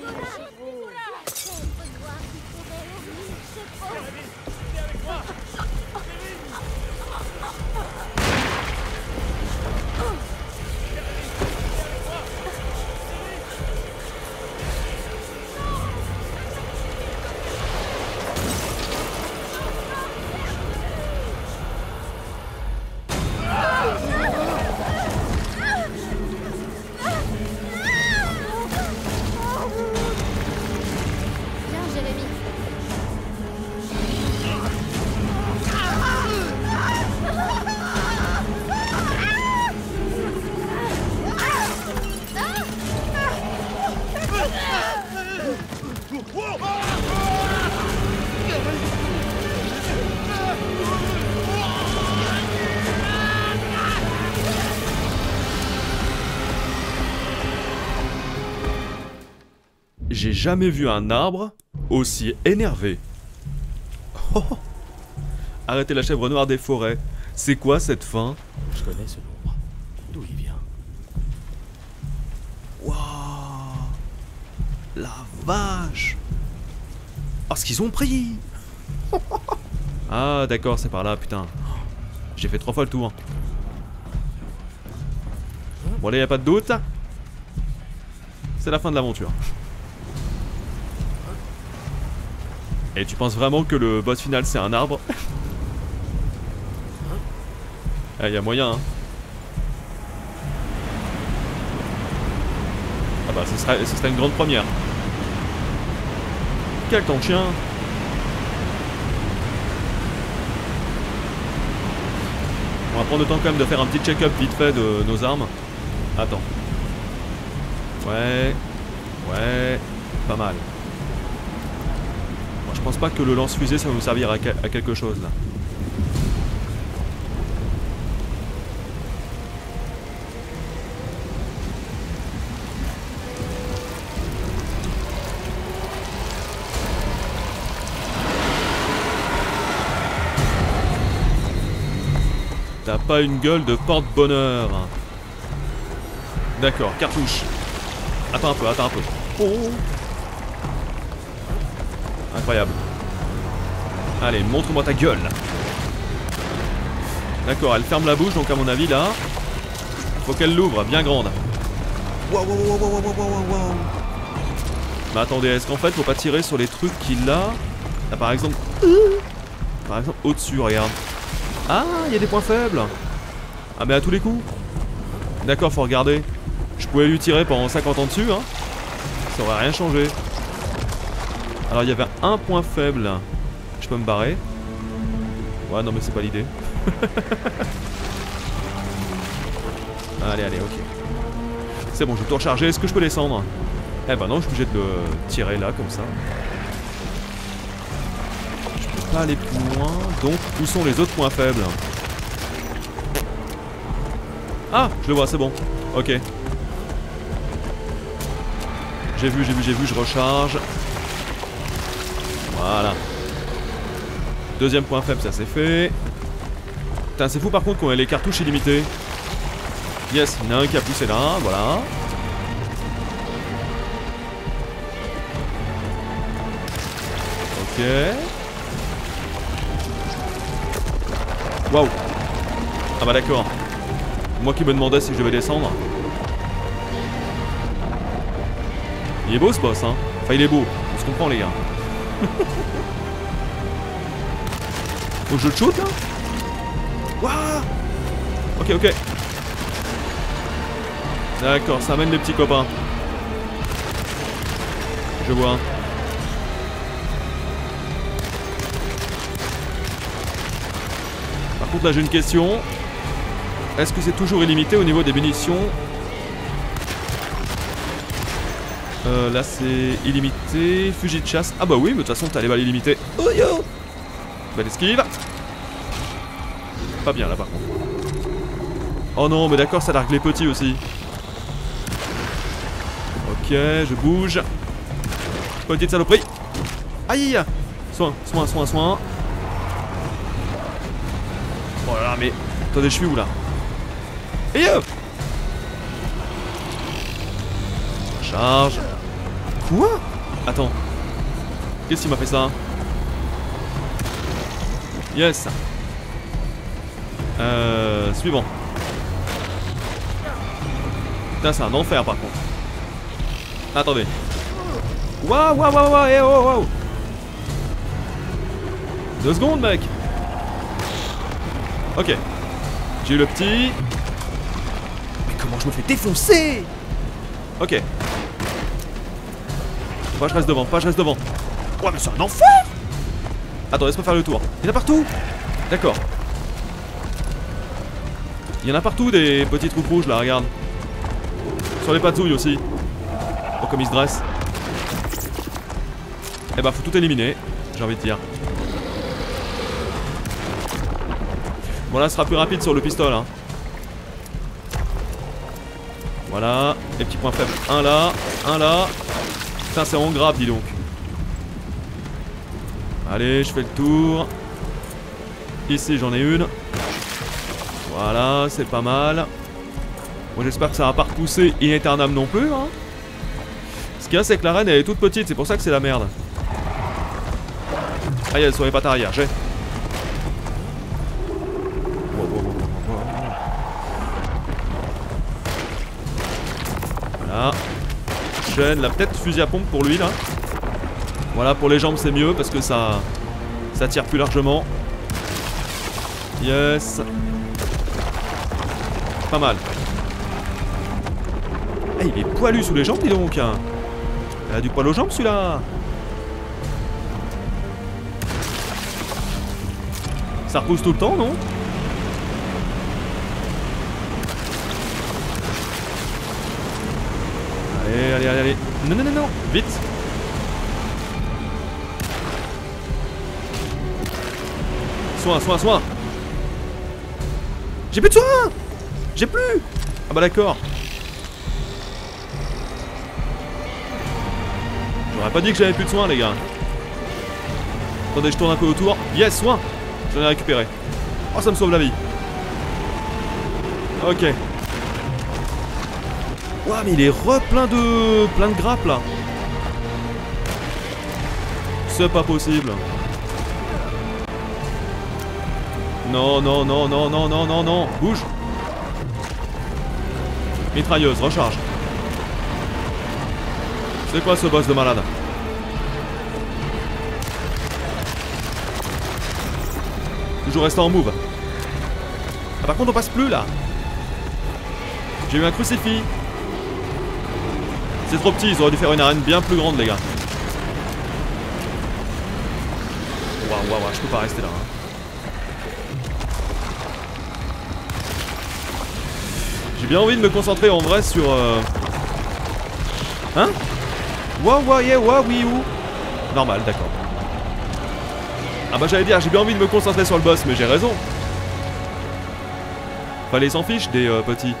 J'ai jamais vu un arbre aussi énervé. Oh. Arrêtez la chèvre noire des forêts. C'est quoi cette fin? Je connais ce nombre. D'où il vient? Waouh! La vache! Oh, ce qu'ils ont pris! Ah, d'accord, c'est par là, putain. J'ai fait 3 fois le tour. Bon, là, y a pas de doute. C'est la fin de l'aventure. Et tu penses vraiment que le boss final c'est un arbre? Ah, y a moyen, hein. Ah bah, ce serait une grande première. Quel temps de chien! On va prendre le temps quand même de faire un petit check-up vite fait de nos armes. Attends. Ouais. Ouais. Pas mal. Bon, je pense pas que le lance-fusée ça va nous servir à quelque chose là. T'as pas une gueule de porte-bonheur. D'accord, cartouche. Attends un peu, attends un peu. Oh. Incroyable. Allez, montre-moi ta gueule. D'accord, elle ferme la bouche, donc à mon avis là, faut qu'elle l'ouvre, bien grande. Waouh, waouh, waouh, waouh, waouh, waouh, waouh. Mais attendez, est-ce qu'en fait faut pas tirer sur les trucs qu'il a? Là par exemple au-dessus, regarde. Ah, il y a des points faibles. Ah mais à tous les coups. D'accord, faut regarder. Je pouvais lui tirer pendant 50 ans dessus, hein. Ça aurait rien changé. Alors il y avait un point faible. Je peux me barrer. Ouais, non mais c'est pas l'idée. Allez, allez, ok. C'est bon, je vais tout recharger. Est-ce que je peux descendre? Eh ben non, je suis obligé de le tirer là, comme ça. Je peux pas aller plus loin. Donc, où sont les autres points faibles? Ah, je le vois, c'est bon. Ok. J'ai vu, je recharge. Voilà. Deuxième point faible, ça c'est fait. Putain, c'est fou par contre qu'on ait les cartouches illimitées. Yes, il y en a un qui a poussé là, voilà. Ok. Waouh. Ah bah d'accord. Moi qui me demandais si je devais descendre. Il est beau ce boss, hein. Enfin, il est beau. On se comprend, les gars. Faut que je le shoot, là. Waouh. Ok, ok. D'accord, ça amène les petits copains. Je vois. Par contre, là, j'ai une question. Est-ce que c'est toujours illimité au niveau des munitions? Là c'est illimité, fusil de chasse. Ah bah oui, mais de toute façon t'as les balles illimitées. Oh yo! Belle esquive. Pas bien là par contre. Oh non, mais d'accord, ça largue les petits aussi. Ok, je bouge. Petite saloperie. Aïe! Soin, soin, soin, soin. Oh là là, mais... Attendez, je suis où là? Et yo! Charge. Quoi? Attends. Qu'est-ce qui m'a fait ça? Yes. Suivant. Putain, c'est un enfer par contre. Attendez. Waouh, waouh, waouh, waouh, waouh, waouh. 2 secondes, mec. Ok. J'ai eu le petit. Mais comment je me fais défoncer? Ok. Pas je reste devant, pas je reste devant. Ouais mais c'est un enfer. Attends, laisse-moi faire le tour. Il y en a partout. D'accord. Il y en a partout des petits trous rouges là, regarde. Sur les patouilles aussi. Oh comme ils se dressent. Eh bah faut tout éliminer, j'ai envie de dire. Bon là ce sera plus rapide sur le pistolet hein. Voilà, les petits points faibles. Un là, Putain, c'est en grave, dis donc. Allez, je fais le tour. Ici, j'en ai une. Voilà, c'est pas mal. Bon, j'espère que ça va pas repousser in aeternam non plus, hein. Ce qu'il y a, c'est que la reine, elle est toute petite, c'est pour ça que c'est la merde. Aïe, elle est sur les pattes arrière, j'ai. Voilà. Chaîne, la peut-être fusil à pompe pour lui, là. Voilà, pour les jambes, c'est mieux, parce que ça tire plus largement. Yes. Pas mal. Hey, il est poilu sous les jambes, dis donc. Il a du poil aux jambes, celui-là. Ça repousse tout le temps, non? Allez, allez, allez, allez. Non, non, non, non. Vite. Soin, soin, soin. J'ai plus de soin. J'ai plus. Ah bah d'accord. J'aurais pas dit que j'avais plus de soins, les gars. Attendez, je tourne un peu autour. Yes, soin. J'en ai récupéré. Oh, ça me sauve la vie. Ok. Ouah, mais il est plein de grappes, là. C'est pas possible. Non, non, non, non, non, non, non, non. Bouge. Mitrailleuse, recharge. C'est quoi ce boss de malade? Toujours resté en move. Ah, par contre, on passe plus là. J'ai eu un crucifix. C'est trop petit, ils auraient dû faire une arène bien plus grande, les gars. Waouh, waouh, waouh, je peux pas rester là. Hein. J'ai bien envie de me concentrer en vrai sur... Hein? Waouh, waouh, yeah, waouh, oui, ou. Normal, d'accord. Ah bah j'allais dire, j'ai bien envie de me concentrer sur le boss, mais j'ai raison. Fallait s'en fiche des petits.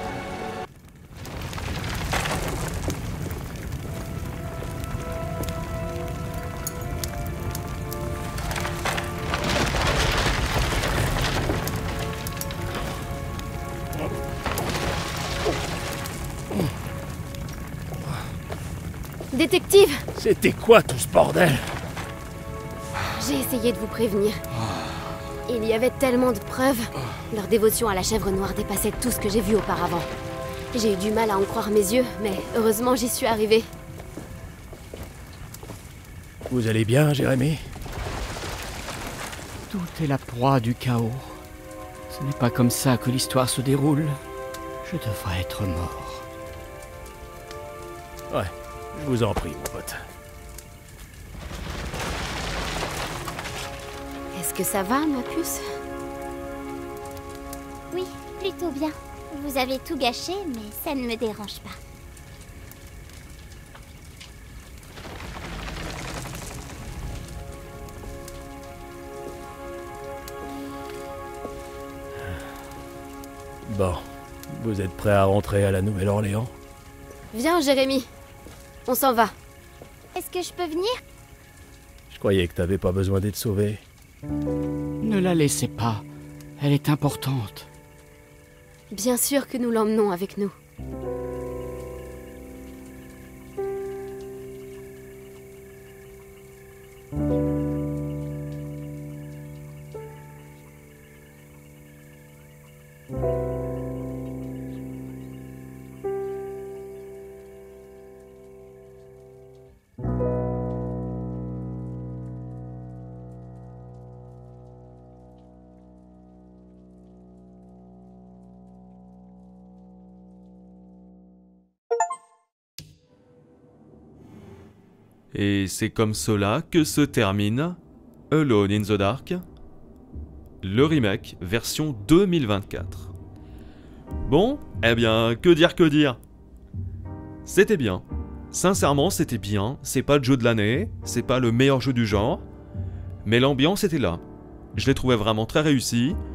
Détective! C'était quoi tout ce bordel? J'ai essayé de vous prévenir. Il y avait tellement de preuves. Leur dévotion à la chèvre noire dépassait tout ce que j'ai vu auparavant. J'ai eu du mal à en croire mes yeux, mais heureusement j'y suis arrivée. Vous allez bien, Jérémy? Tout est la proie du chaos. Ce n'est pas comme ça que l'histoire se déroule. Je devrais être mort. Ouais, je vous en prie, mon pote. Est-ce que ça va, ma puce? Oui, plutôt bien. Vous avez tout gâché, mais ça ne me dérange pas. Bon, vous êtes prêts à rentrer à la Nouvelle-Orléans? Viens, Jérémy. On s'en va. Est-ce que je peux venir? Je croyais que t'avais pas besoin d'être sauvé. Ne la laissez pas. Elle est importante. Bien sûr que nous l'emmenons avec nous. Et c'est comme cela que se termine Alone in the Dark, le remake version 2024. Bon, eh bien, que dire. C'était bien. Sincèrement, c'était bien. C'est pas le jeu de l'année, c'est pas le meilleur jeu du genre, mais l'ambiance était là. Je l'ai trouvé vraiment très réussi.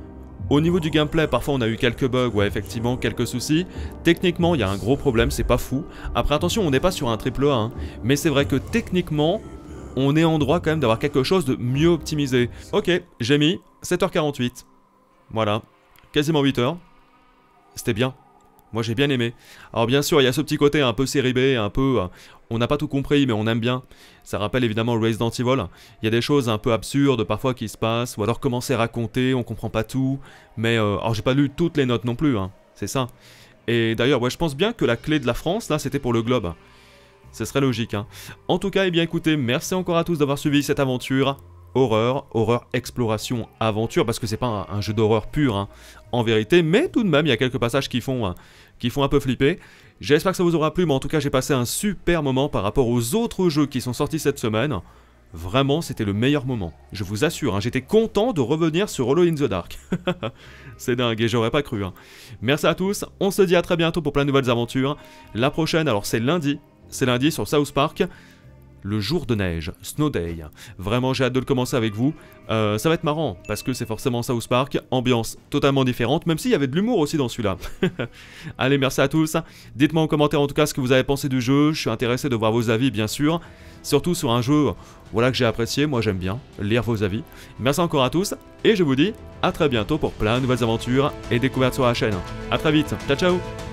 Au niveau du gameplay, parfois on a eu quelques bugs, ouais effectivement, quelques soucis. Techniquement, il y a un gros problème, c'est pas fou. Après attention, on n'est pas sur un triple A, hein, mais c'est vrai que techniquement, on est en droit quand même d'avoir quelque chose de mieux optimisé. Ok, j'ai mis 7h48. Voilà, quasiment 8h. C'était bien. Moi j'ai bien aimé. Alors bien sûr, il y a ce petit côté un peu série B, un peu... on n'a pas tout compris, mais on aime bien. Ça rappelle évidemment Resident Evil. Il y a des choses un peu absurdes parfois qui se passent, ou alors comment c'est raconté, on comprend pas tout. Mais alors j'ai pas lu toutes les notes non plus, hein, c'est ça. Et d'ailleurs, ouais, je pense bien que la clé de la France, là, c'était pour le globe. Ce serait logique, hein. En tout cas, eh bien écoutez, merci encore à tous d'avoir suivi cette aventure. Horreur, exploration, aventure, parce que c'est pas un jeu d'horreur pur, hein, en vérité, mais tout de même, il y a quelques passages qui font un peu flipper. J'espère que ça vous aura plu, mais en tout cas, j'ai passé un super moment par rapport aux autres jeux qui sont sortis cette semaine. Vraiment, c'était le meilleur moment, je vous assure, hein, j'étais content de revenir sur Hollow in the Dark. C'est dingue, et j'aurais pas cru. Hein. Merci à tous, on se dit à très bientôt pour plein de nouvelles aventures. La prochaine, alors c'est lundi sur South Park. Le jour de neige, Snow Day. Vraiment, j'ai hâte de le commencer avec vous. Ça va être marrant, parce que c'est forcément South Park, ambiance totalement différente, même s'il y avait de l'humour aussi dans celui-là. Allez, merci à tous. Dites-moi en commentaire en tout cas ce que vous avez pensé du jeu. Je suis intéressé de voir vos avis, bien sûr. Surtout sur un jeu voilà, que j'ai apprécié. Moi, j'aime bien lire vos avis. Merci encore à tous, et je vous dis à très bientôt pour plein de nouvelles aventures et découvertes sur la chaîne. A très vite, ciao ciao.